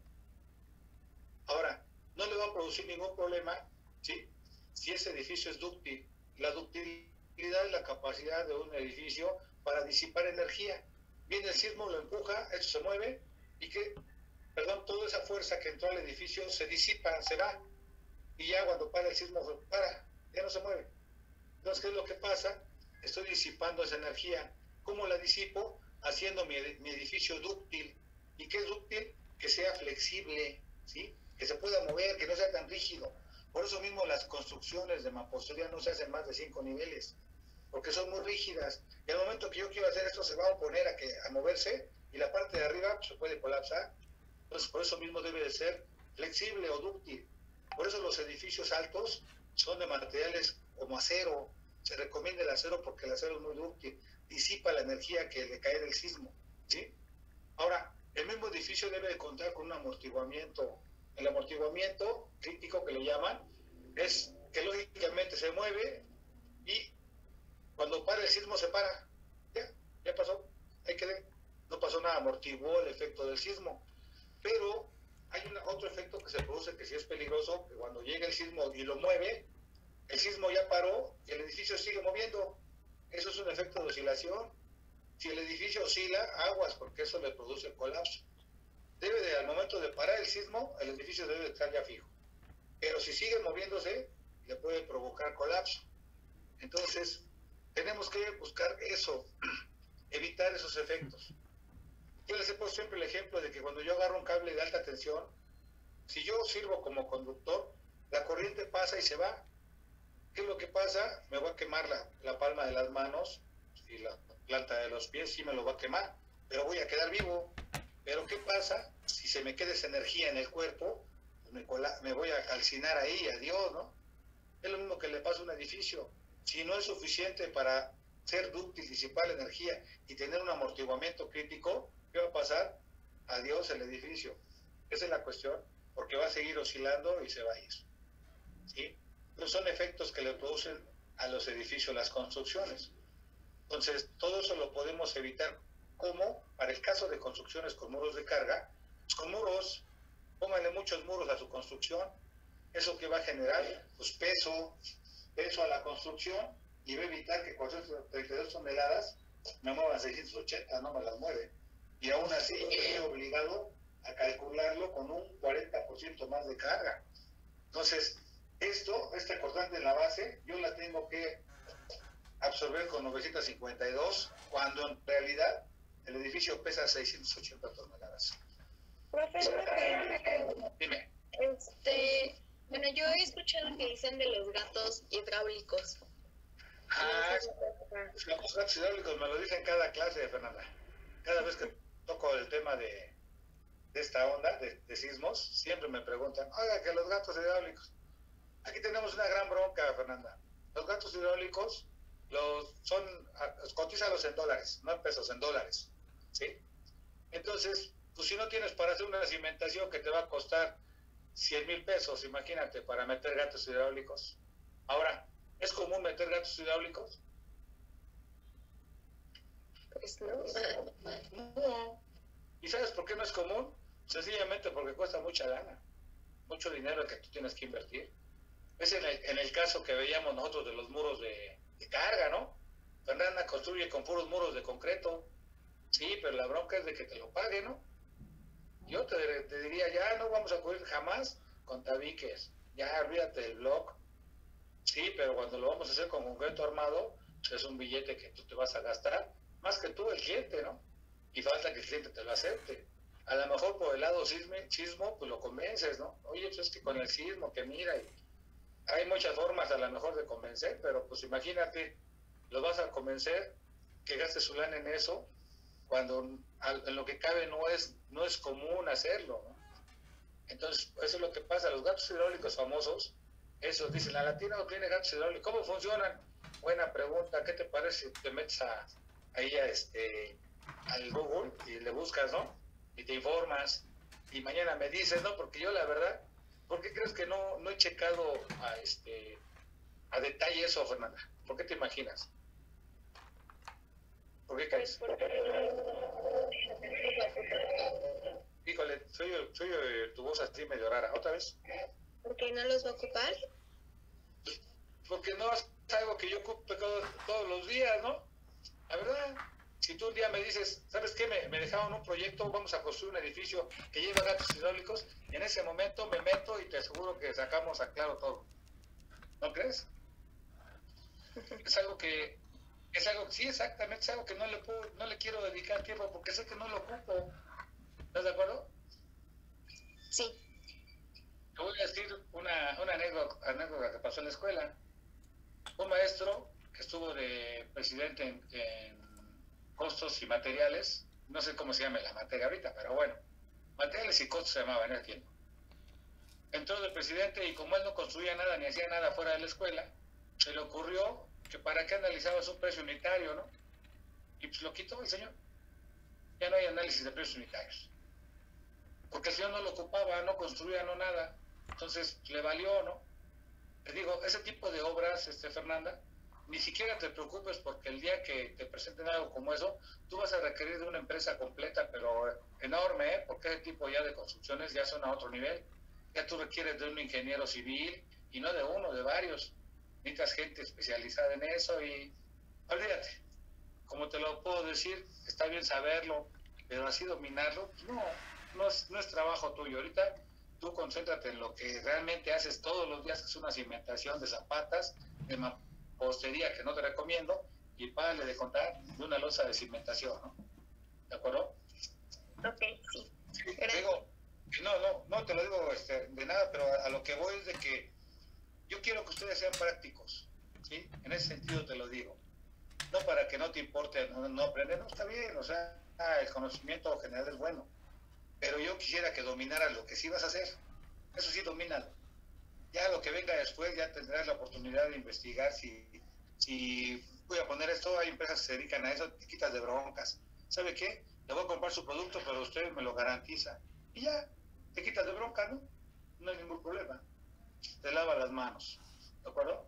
Ahora, no le va a producir ningún problema, ¿sí? Si ese edificio es dúctil. La ductilidad es la capacidad de un edificio para disipar energía. Viene el sismo, lo empuja, eso se mueve, y que, perdón, toda esa fuerza que entró al edificio se disipa, se va, y ya cuando para el sismo, para, ya no se mueve. Entonces, ¿qué es lo que pasa? Estoy disipando esa energía. ¿Cómo la disipo? Haciendo mi, mi edificio dúctil. ¿Y qué es dúctil? Que sea flexible, ¿sí? Que se pueda mover, que no sea tan rígido. Por eso mismo las construcciones de mampostería no se hacen más de cinco niveles, porque son muy rígidas. Y al momento que yo quiero hacer esto, se va a oponer a, que, a moverse, y la parte de arriba pues, se puede colapsar. Entonces, por eso mismo debe de ser flexible o dúctil. Por eso los edificios altos son de materiales como acero. Se recomienda el acero porque el acero es muy dúctil, disipa la energía que le cae del sismo, ¿sí? Ahora, el mismo edificio debe de contar con un amortiguamiento. El amortiguamiento crítico que le llaman es que lógicamente se mueve y cuando para el sismo se para. Ya, ya pasó, ahí quedé. No pasó nada, amortiguó el efecto del sismo. Pero hay una, otro efecto que se produce que sí es peligroso, que cuando llega el sismo y lo mueve, el sismo ya paró y el edificio sigue moviendo. Eso es un efecto de oscilación. Si el edificio oscila, aguas, porque eso le produce colapso. Debe de, al momento de parar el sismo, el edificio debe de estar ya fijo. Pero si sigue moviéndose, le puede provocar colapso. Entonces, tenemos que buscar eso, evitar esos efectos. Yo les he puesto siempre el ejemplo de que cuando yo agarro un cable de alta tensión, si yo sirvo como conductor, la corriente pasa y se va. ¿Qué es lo que pasa? Me va a quemar la, la palma de las manos y la planta de los pies, sí me lo va a quemar, pero voy a quedar vivo. Pero ¿qué pasa si se me queda esa energía en el cuerpo? Pues me, cola, me voy a calcinar ahí, adiós, ¿no? Es lo mismo que le pasa a un edificio. Si no es suficiente para ser dúctil, disipar la energía y tener un amortiguamiento crítico, ¿qué va a pasar? Adiós el edificio. Esa es la cuestión, porque va a seguir oscilando y se va a ir, ¿sí? Pero son efectos que le producen a los edificios las construcciones. Entonces, todo eso lo podemos evitar. ¿Cómo? Para el caso de construcciones con muros de carga, pues con muros, pónganle muchos muros a su construcción. ¿Eso que va a generar? Pues peso, peso a la construcción, y va a evitar que cuatrocientas treinta y dos toneladas me muevan seiscientas ochenta, no me las mueve. Y aún así estoy obligado a calcularlo con un cuarenta por ciento más de carga. Entonces, esto, esta cortante en la base, yo la tengo que absorber con novecientas cincuenta y dos, cuando en realidad el edificio pesa seiscientas ochenta toneladas. Profesor, Dime. Este, bueno, yo he escuchado que dicen de los gatos hidráulicos. Ah, los gatos hidráulicos me lo dicen cada clase, Fernanda. Cada vez que toco el tema de, de esta onda, de, de sismos, siempre me preguntan, oiga, que los gatos hidráulicos. Aquí tenemos una gran bronca, Fernanda. Los gatos hidráulicos los son, cotízalos en dólares, no en pesos, en dólares, ¿sí? Entonces, pues si no tienes para hacer una cimentación que te va a costar cien mil pesos, imagínate, para meter gatos hidráulicos. Ahora, ¿es común meter gatos hidráulicos? Pues no. No. ¿Y sabes por qué no es común? Sencillamente porque cuesta mucha lana, mucho dinero que tú tienes que invertir. Es en el, en el caso que veíamos nosotros de los muros de, de carga, ¿no? Fernanda construye con puros muros de concreto. Sí, pero la bronca es de que te lo pague, ¿no? Yo te, te diría, ya no vamos a cubrir jamás con tabiques. Ya, olvídate del block. Sí, pero cuando lo vamos a hacer con concreto armado, pues es un billete que tú te vas a gastar, más que tú el cliente, ¿no? Y falta que el cliente te lo acepte. A lo mejor por el lado sisme, sismo, pues lo convences, ¿no? Oye, pues es que con el sismo, que mira, y hay muchas formas a lo mejor de convencer, pero pues imagínate, lo vas a convencer que gaste su lana en eso, cuando en lo que cabe no es, no es común hacerlo, ¿no? Entonces, eso es lo que pasa, los gatos hidráulicos famosos, esos dicen, la Latina no tiene gatos hidráulicos, ¿cómo funcionan? Buena pregunta, ¿qué te parece si te metes a, ahí a este, al Google y le buscas, ¿no? Y te informas, y mañana me dices, ¿no? Porque yo la verdad, ¿por qué crees que no, no he checado a, este, a detalle eso, Fernanda? ¿Por qué te imaginas? ¿Por qué caes? Híjole, soy, soy tu voz así medio rara. ¿Otra vez? ¿Por qué no los va a ocupar? Porque no es algo que yo ocupe todo, todos los días, ¿no? La verdad, si tú un día me dices, ¿sabes qué? Me, me dejaron un proyecto, vamos a construir un edificio que lleva gatos hidráulicos, y en ese momento me meto y te aseguro que sacamos a claro todo. ¿No crees? Es algo que, es algo, sí, exactamente, es algo que no le puedo, no le quiero dedicar tiempo porque sé que no lo ocupo. ¿Estás de acuerdo? Sí. Te voy a decir una, una anécdota, anécdota que pasó en la escuela. Un maestro que estuvo de presidente en, en costos y materiales, no sé cómo se llama la materia ahorita, pero bueno, materiales y costos se llamaba en el tiempo. Entró de presidente y como él no construía nada ni hacía nada fuera de la escuela, se le ocurrió que para qué analizabas un precio unitario, ¿no? Y pues lo quitó el señor. Ya no hay análisis de precios unitarios. Porque el señor no lo ocupaba, no construía, no nada. Entonces le valió, ¿no? Te digo, ese tipo de obras, este, Fernanda, ni siquiera te preocupes porque el día que te presenten algo como eso, tú vas a requerir de una empresa completa, pero enorme, ¿eh? Porque ese tipo ya de construcciones ya son a otro nivel. Ya tú requieres de un ingeniero civil, y no de uno, de varios. Necesitas gente especializada en eso y olvídate. Como te lo puedo decir, está bien saberlo, pero así dominarlo, no, no es, no es trabajo tuyo. Ahorita tú concéntrate en lo que realmente haces todos los días, que es una cimentación de zapatas, de mampostería, que no te recomiendo, y párale de contar de una losa de cimentación, ¿no? ¿De acuerdo? Ok, sí. Sí, digo, no, no, no te lo digo este, de nada, pero a, a lo que voy es de que yo quiero que ustedes sean prácticos, ¿sí? En ese sentido te lo digo. No para que no te importe no, no aprender, no está bien, o sea, el conocimiento general es bueno, pero yo quisiera que dominaras lo que sí vas a hacer, eso sí, domínalo. Ya lo que venga después, ya tendrás la oportunidad de investigar si, si voy a poner esto, hay empresas que se dedican a eso, te quitas de broncas. ¿Sabe qué? Le voy a comprar su producto, pero usted me lo garantiza. Y ya, te quitas de bronca, ¿no? No hay ningún problema. Te lava las manos, ¿de acuerdo?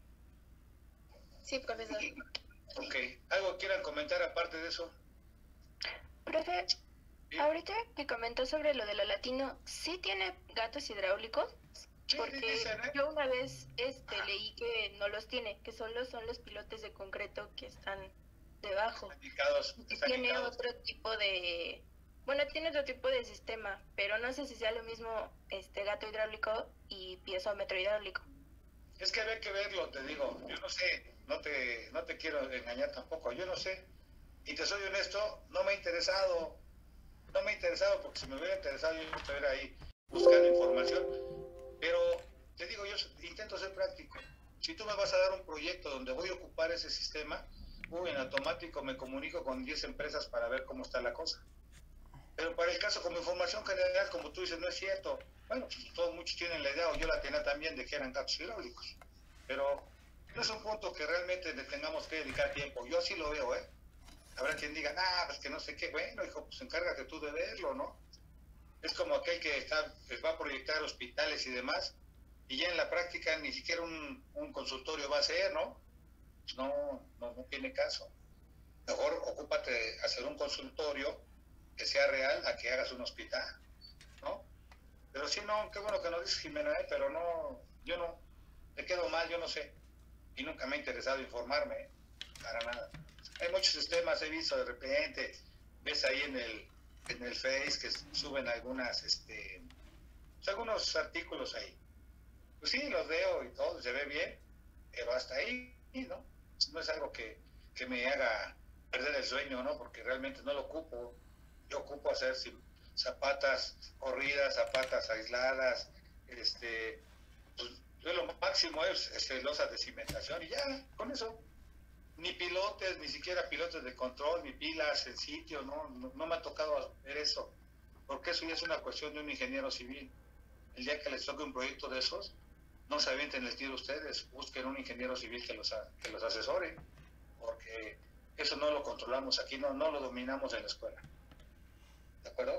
Sí, profesor. Ok, ¿algo quieran comentar aparte de eso? Profe, ¿Sí? ahorita que comentó sobre lo de la Latino, ¿sí tiene gatos hidráulicos? Sí, Porque dicen, ¿eh? yo una vez este leí que no los tiene, que solo son los pilotes de concreto que están debajo. Indicados, Y están tiene indicados. otro tipo de... Bueno, tiene otro tipo de sistema, pero no sé si sea lo mismo este gato hidráulico y piezómetro hidráulico. Es que había que verlo, te digo, yo no sé, no te, no te quiero engañar tampoco, yo no sé, y te soy honesto, no me ha interesado, no me ha interesado, porque si me hubiera interesado yo estuviera ahí buscando información, pero te digo, yo intento ser práctico. Si tú me vas a dar un proyecto donde voy a ocupar ese sistema, uy, en automático me comunico con diez empresas para ver cómo está la cosa. Pero para el caso, como información general, como tú dices, no es cierto. Bueno, pues todos muchos tienen la idea, o yo la tenía también, de que eran gatos hidráulicos. Pero no es un punto que realmente le tengamos que dedicar tiempo. Yo así lo veo, ¿eh? Habrá quien diga, ah, pues que no sé qué. Bueno, hijo, pues encárgate tú de verlo, ¿no? Es como aquel que, está, que va a proyectar hospitales y demás, y ya en la práctica ni siquiera un, un consultorio va a ser, ¿no? Pues no, no, no tiene caso. Mejor ocúpate de hacer un consultorio que sea real a que hagas un hospital, ¿no? Pero sí, no, qué bueno que nos dices, Jimena, ¿eh? Pero no, yo no, me quedo mal, yo no sé, y nunca me ha interesado informarme, ¿eh? Para nada. Hay muchos sistemas, he visto de repente, ves ahí en el, en el Face que suben algunas, este, pues algunos artículos ahí. Pues sí, los veo y todo, se ve bien, pero hasta ahí, ¿no? No es algo que, que me haga perder el sueño, ¿no? Porque realmente no lo ocupo. Yo ocupo hacer zapatas corridas, zapatas aisladas, este, pues yo lo máximo máximo es, es losa de cimentación y ya, con eso. Ni pilotes, ni siquiera pilotes de control, ni pilas en sitio, no, no, no me ha tocado ver eso, porque eso ya es una cuestión de un ingeniero civil. El día que les toque un proyecto de esos, no se avienten el tiro ustedes, busquen un ingeniero civil que los, a, que los asesore, porque eso no lo controlamos aquí, no, no lo dominamos en la escuela. ¿De acuerdo?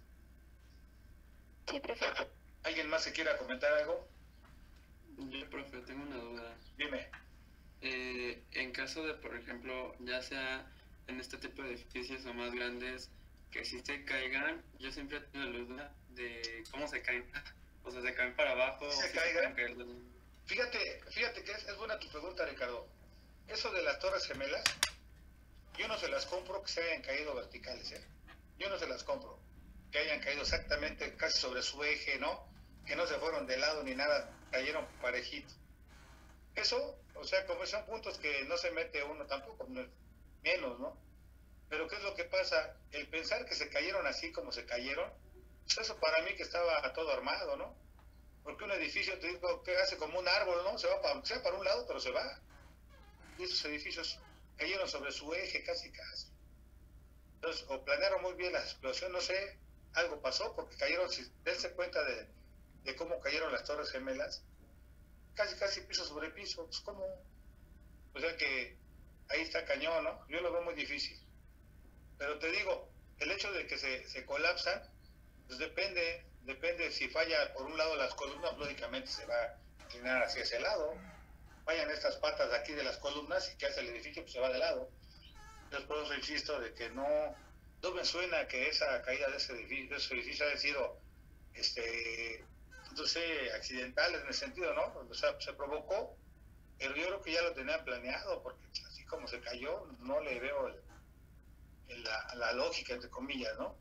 Sí, profe. ¿Alguien más que quiera comentar algo? Yo, profe, tengo una duda. Dime. Eh, en caso de, por ejemplo, ya sea en este tipo de edificios o más grandes, que si se caigan, yo siempre tengo la duda de cómo se caen. O sea, ¿se caen para abajo? ¿Se o si caigan? Se caer de... Fíjate, fíjate que es, es buena tu pregunta, Ricardo. Eso de las torres gemelas, yo no se las compro que se hayan caído verticales, ¿eh? Yo no se las compro. Que hayan caído exactamente casi sobre su eje, ¿no? Que no se fueron de lado ni nada, cayeron parejito. Eso, o sea, como son puntos que no se mete uno tampoco, menos, ¿no? Pero ¿qué es lo que pasa? El pensar que se cayeron así como se cayeron, pues eso para mí que estaba todo armado, ¿no? Porque un edificio, te digo, que hace como un árbol, ¿no? Se va para, se va para un lado, pero se va. Y esos edificios cayeron sobre su eje casi casi. Entonces, o planearon muy bien la explosión, no sé, algo pasó, porque cayeron, si dense cuenta de, de cómo cayeron las torres gemelas, casi casi piso sobre piso, pues cómo, o sea que ahí está cañón, ¿no? Yo lo veo muy difícil. Pero te digo, el hecho de que se, se colapsan, pues depende, depende si falla por un lado las columnas, lógicamente se va a inclinar hacia ese lado. Fallan estas patas de aquí de las columnas y que hace el edificio, pues se va de lado. Entonces por eso insisto de que no, no me suena que esa caída de ese edificio, de ese edificio haya sido, este, no sé, accidental en el sentido, ¿no? O sea, se provocó, pero yo creo que ya lo tenían planeado, porque así como se cayó, no le veo el, el, la, la lógica, entre comillas, ¿no?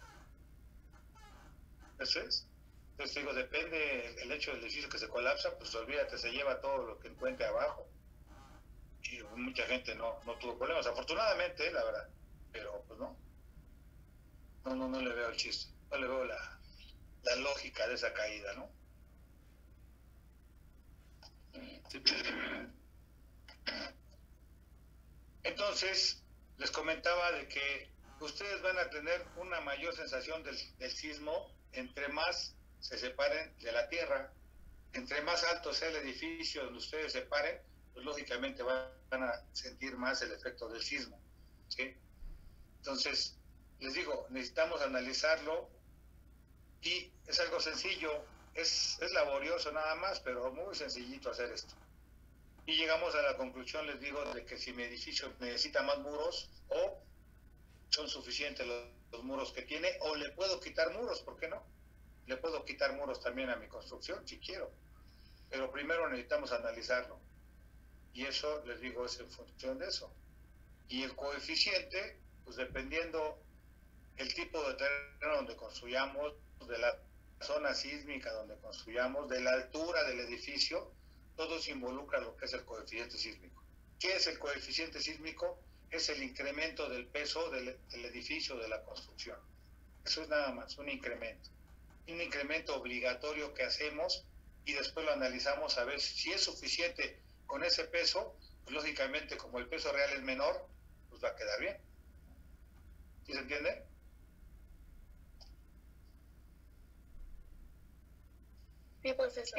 Eso es. Entonces digo, depende el hecho del edificio que se colapsa, pues olvídate, se lleva todo lo que encuentre abajo. Y mucha gente no, no tuvo problemas, afortunadamente, la verdad, pero pues no. No, no, no le veo el chiste, no le veo la, la lógica de esa caída, ¿no? Entonces, les comentaba de que ustedes van a tener una mayor sensación del, del sismo entre más se separen de la tierra, entre más alto sea el edificio donde ustedes se paren, pues lógicamente van a sentir más el efecto del sismo, ¿sí? Entonces, les digo, necesitamos analizarlo y es algo sencillo, es, es laborioso nada más, pero muy sencillito hacer esto. Y llegamos a la conclusión, les digo, de que si mi edificio necesita más muros o son suficientes los, los muros que tiene, o le puedo quitar muros, ¿por qué no? Le puedo quitar muros también a mi construcción si quiero, pero primero necesitamos analizarlo. Y eso, les digo, es en función de eso. Y el coeficiente, pues dependiendo el tipo de terreno donde construyamos, de la zona sísmica donde construyamos, de la altura del edificio, todo se involucra lo que es el coeficiente sísmico. ¿Qué es el coeficiente sísmico? Es el incremento del peso del, del edificio, de la construcción. Eso es nada más, un incremento. Un incremento obligatorio que hacemos y después lo analizamos a ver si es suficiente con ese peso, pues lógicamente como el peso real es menor, pues va a quedar bien. ¿Sí se entiende? Sí, pues eso.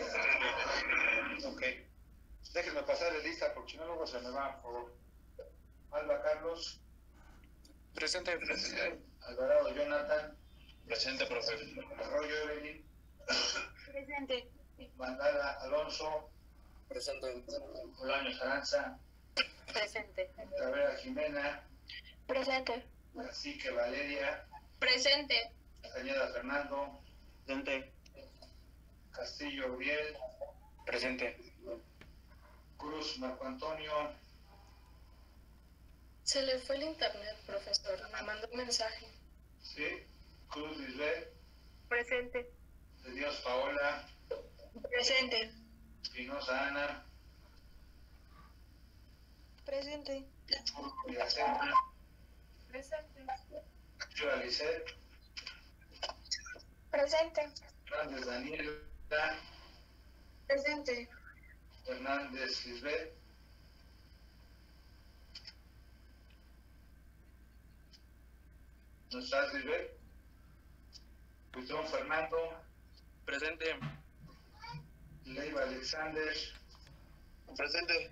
Ok. Déjenme pasar de lista porque si no luego se me va, por favor. Alba Carlos. Presente, presente. Alvarado Jonathan. Presente, profe. Arroyo Evelyn. Presente. Mandala Alonso. Presente. Bolaños Aranza. Presente. Cabrera Jimena. Presente. Cacique Valeria. Presente. Castañeda Fernando. Presente. Castillo Uriel. Presente. Cruz Marco Antonio. Se le fue el internet, profesor. Me mandó un mensaje. Sí. Cruz Lisbeth. Presente. De Dios Paola. Presente. Espinosa Ana. Presente. Miracema. Presente. Chura Lisset. Presente. Hernández Daniela. Presente. Hernández Lisbeth. ¿No estás, Lisbeth? Buitrón Fernando. Presente. Leiva Alexander. Presente.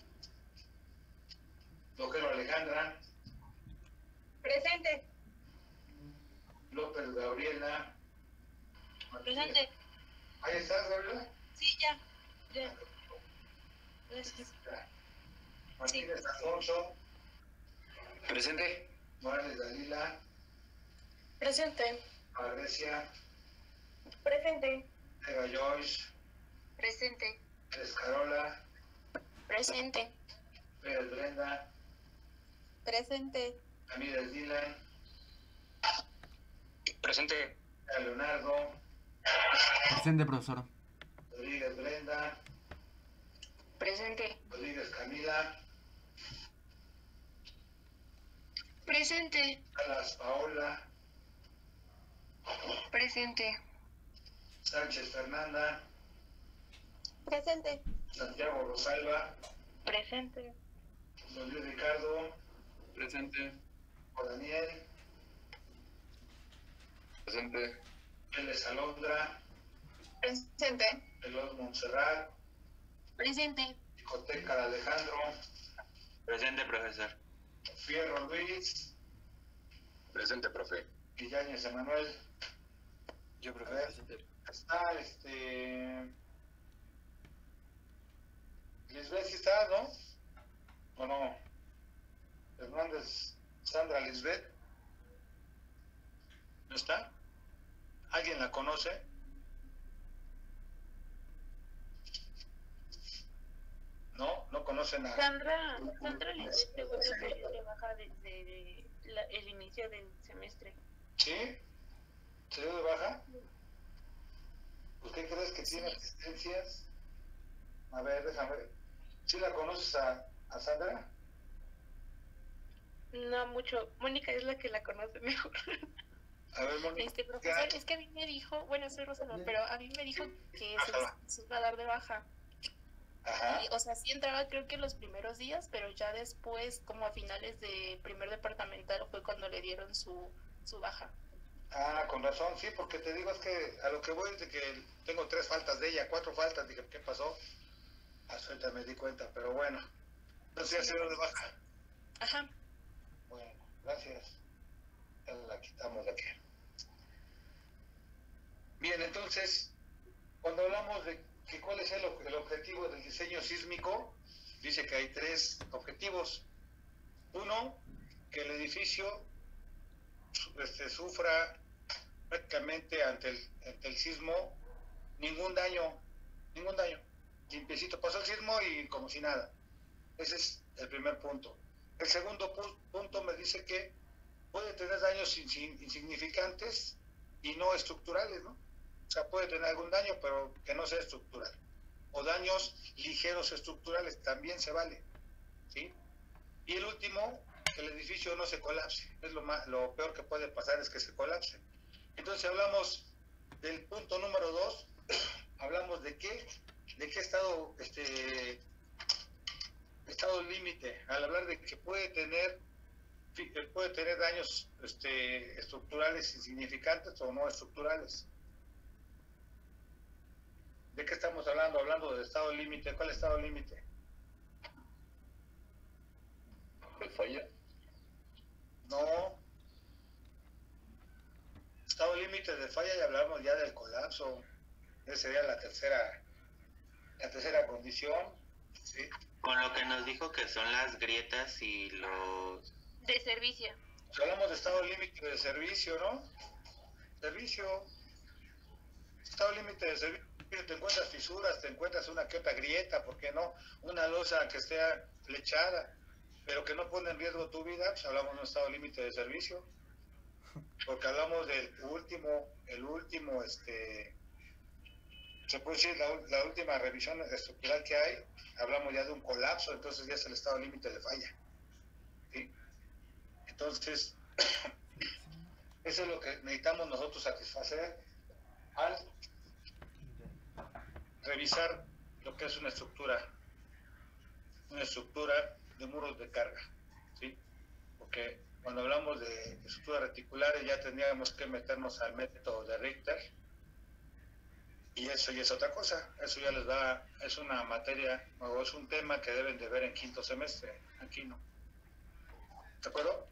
Ojero Alejandra. Presente. López Gabriela. Presente. Ahí estás, Gabriela. Sí, ya. Ya. Gracias. Martínez Alfonso. Presente. Morales Dalila. Presente. Arrecia. Presente. Eva Joyce. Presente. Escarola. Presente. Pérez Brenda. Presente. Ramírez Dylan. Presente. Leonardo. Presente, profesor. Rodríguez Brenda. Presente. Rodríguez Camila. Presente. Salas Paola. Presente. Sánchez Fernanda. Presente. Santiago Rosalba. Presente. Don Luis Ricardo. Presente. O Daniel. Presente. Vélez Alondra. Presente. Veloz Montserrat. Presente. Discoteca de Alejandro. Presente, profesor. Fierro Luis. Presente, profe. Guillañez Emanuel. Yo, A ver. Está este. Lisbeth, ¿sí está, no? ¿O no? Hernández Sandra Lisbeth. ¿No está? ¿Alguien la conoce? ¿No? ¿No conocen a...? Sandra, Sandra Lisbeth seguro que se baja desde la- el inicio del semestre. ¿Sí? ¿Se dio de baja? ¿Por qué crees que tiene asistencias? A ver, déjame ver. ¿Sí la conoces a, a Sandra? No mucho. Mónica es la que la conoce mejor. A ver, Mónica. Este profesor, es que a mí me dijo, bueno, soy Rosalba, pero a mí me dijo que Ajá. se, se iba a dar de baja. Ajá. Y, o sea, sí entraba creo que los primeros días, pero ya después, como a finales de primer departamental, fue cuando le dieron su, su baja. Ah, con razón, sí, porque te digo es que a lo que voy es de que tengo tres faltas de ella, cuatro faltas, dije, ¿qué pasó? Hasta ahorita me di cuenta, pero bueno. Entonces ya se dio de baja. Ajá. Bueno, gracias. Ya la quitamos de aquí. Bien, entonces, cuando hablamos de que cuál es el, el objetivo del diseño sísmico, dice que hay tres objetivos. Uno, que el edificio este, sufra prácticamente ante el, ante el sismo ningún daño, ningún daño. Limpiecito, pasó el sismo y como si nada. Ese es el primer punto. El segundo pu punto me dice que puede tener daños insignificantes y no estructurales, ¿no? O sea, puede tener algún daño, pero que no sea estructural. O daños ligeros estructurales, también se vale, ¿sí? Y el último, que el edificio no se colapse. Es lo, más, lo peor que puede pasar es que se colapse. Entonces hablamos del punto número dos, hablamos de qué, de qué estado, este, estado límite, al hablar de que puede tener, puede tener daños este, estructurales insignificantes o no estructurales. ¿De qué estamos hablando? Hablando del estado límite. ¿Cuál estado límite? ¿De falla? No. Estado límite de falla y hablamos ya del colapso. Esa sería la tercera, la tercera condición. ¿Sí? Con lo que nos dijo que son las grietas y los... De servicio. Pues hablamos de estado límite de servicio, ¿no? Servicio. Estado límite de servicio. Te encuentras fisuras, te encuentras una que otra grieta, ¿por qué no? Una losa que esté flechada, pero que no pone en riesgo tu vida, pues hablamos de un estado límite de servicio. Porque hablamos del último, el último, este, se puede decir, la, la última revisión estructural que hay, hablamos ya de un colapso, entonces ya es el estado límite de falla. ¿Sí? Entonces, eso es lo que necesitamos nosotros satisfacer al revisar lo que es una estructura, una estructura de muros de carga, ¿sí? Porque cuando hablamos de estructuras reticulares ya tendríamos que meternos al método de Richter, y eso ya es otra cosa, eso ya les da, es una materia, o es un tema que deben de ver en quinto semestre, aquí no. ¿De acuerdo?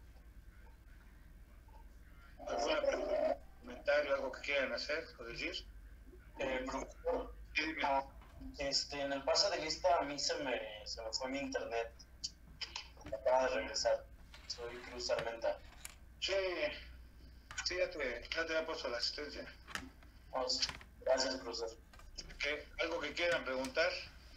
¿Algún comentario, algo que quieran hacer o decir? Eh, profesor, este, en el pase de lista a mí se me, se me fue mi internet. Acaba de regresar. Soy Cruz Armenta. Sí, sí, ya te, ya te había puesto la asistencia. Vamos. Gracias, profesor. ¿Qué? ¿Algo que quieran preguntar?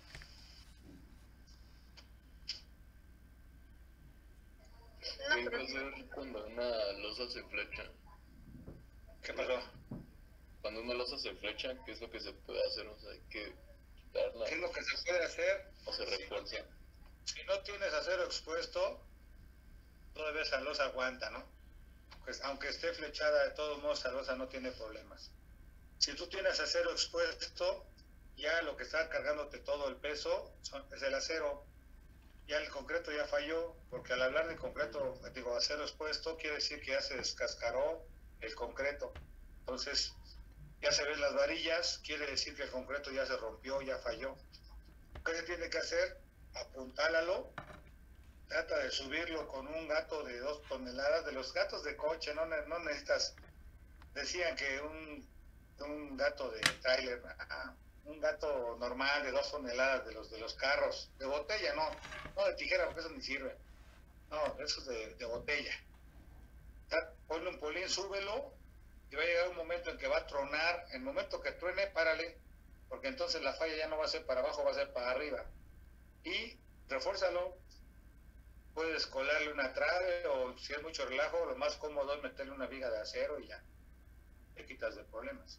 ¿Qué hacer cuando una losa se flecha? ¿Qué pasó? Cuando una losa se flecha, ¿qué es lo que se puede hacer? O sea, hay que quitarla. ¿Qué es lo que se puede hacer? ¿O se refuerza? Si no tienes acero expuesto, todavía esa losa aguanta, ¿no? Pues aunque esté flechada, de todos modos, esa losa no tiene problemas. Si tú tienes acero expuesto, ya lo que está cargándote todo el peso son, es el acero. Ya el concreto ya falló, porque al hablar de concreto, digo, acero expuesto, quiere decir que ya se descascaró el concreto. Entonces, ya se ven las varillas, quiere decir que el concreto ya se rompió, ya falló. ¿Qué se tiene que hacer? Apuntálalo, trata de subirlo con un gato de dos toneladas, de los gatos de coche, no, no necesitas, decían que un, un gato de tráiler, ah, un gato normal de dos toneladas de los de los carros, de botella, no, no de tijera, porque eso ni sirve, no, eso es de, de botella. Ponle un polín, súbelo, y va a llegar un momento en que va a tronar, en el momento que truene, párale, porque entonces la falla ya no va a ser para abajo, va a ser para arriba. Y refuérzalo, puedes colarle una trave, o si es mucho relajo, lo más cómodo es meterle una viga de acero y ya, te quitas de problemas.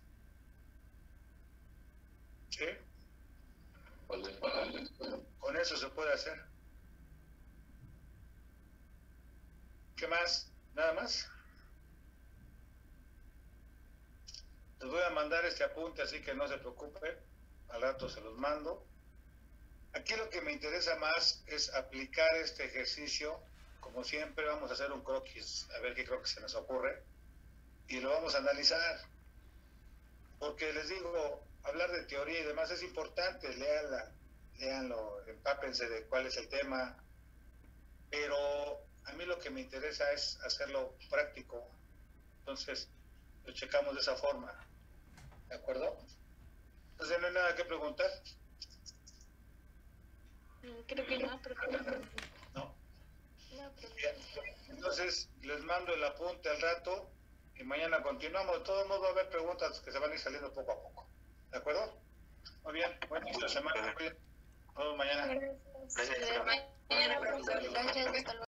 ¿Sí? Con eso se puede hacer. ¿Qué más? ¿Nada más? Les voy a mandar este apunte, así que no se preocupe, al rato se los mando. Aquí lo que me interesa más es aplicar este ejercicio. Como siempre, vamos a hacer un croquis, a ver qué croquis se nos ocurre, y lo vamos a analizar. Porque les digo, hablar de teoría y demás es importante, léanla, léanlo, empápense de cuál es el tema, pero a mí lo que me interesa es hacerlo práctico. Entonces, lo checamos de esa forma, ¿de acuerdo? Entonces, no hay nada que preguntar. Creo que no, pero... No. No, pero... Bien. Entonces, les mando el apunte al rato y mañana continuamos. De todos modos va a haber preguntas que se van a ir saliendo poco a poco. ¿De acuerdo? Muy bien. Buena semana. Nos vemos mañana. Gracias. Mañana, profesor. Gracias. Hasta luego.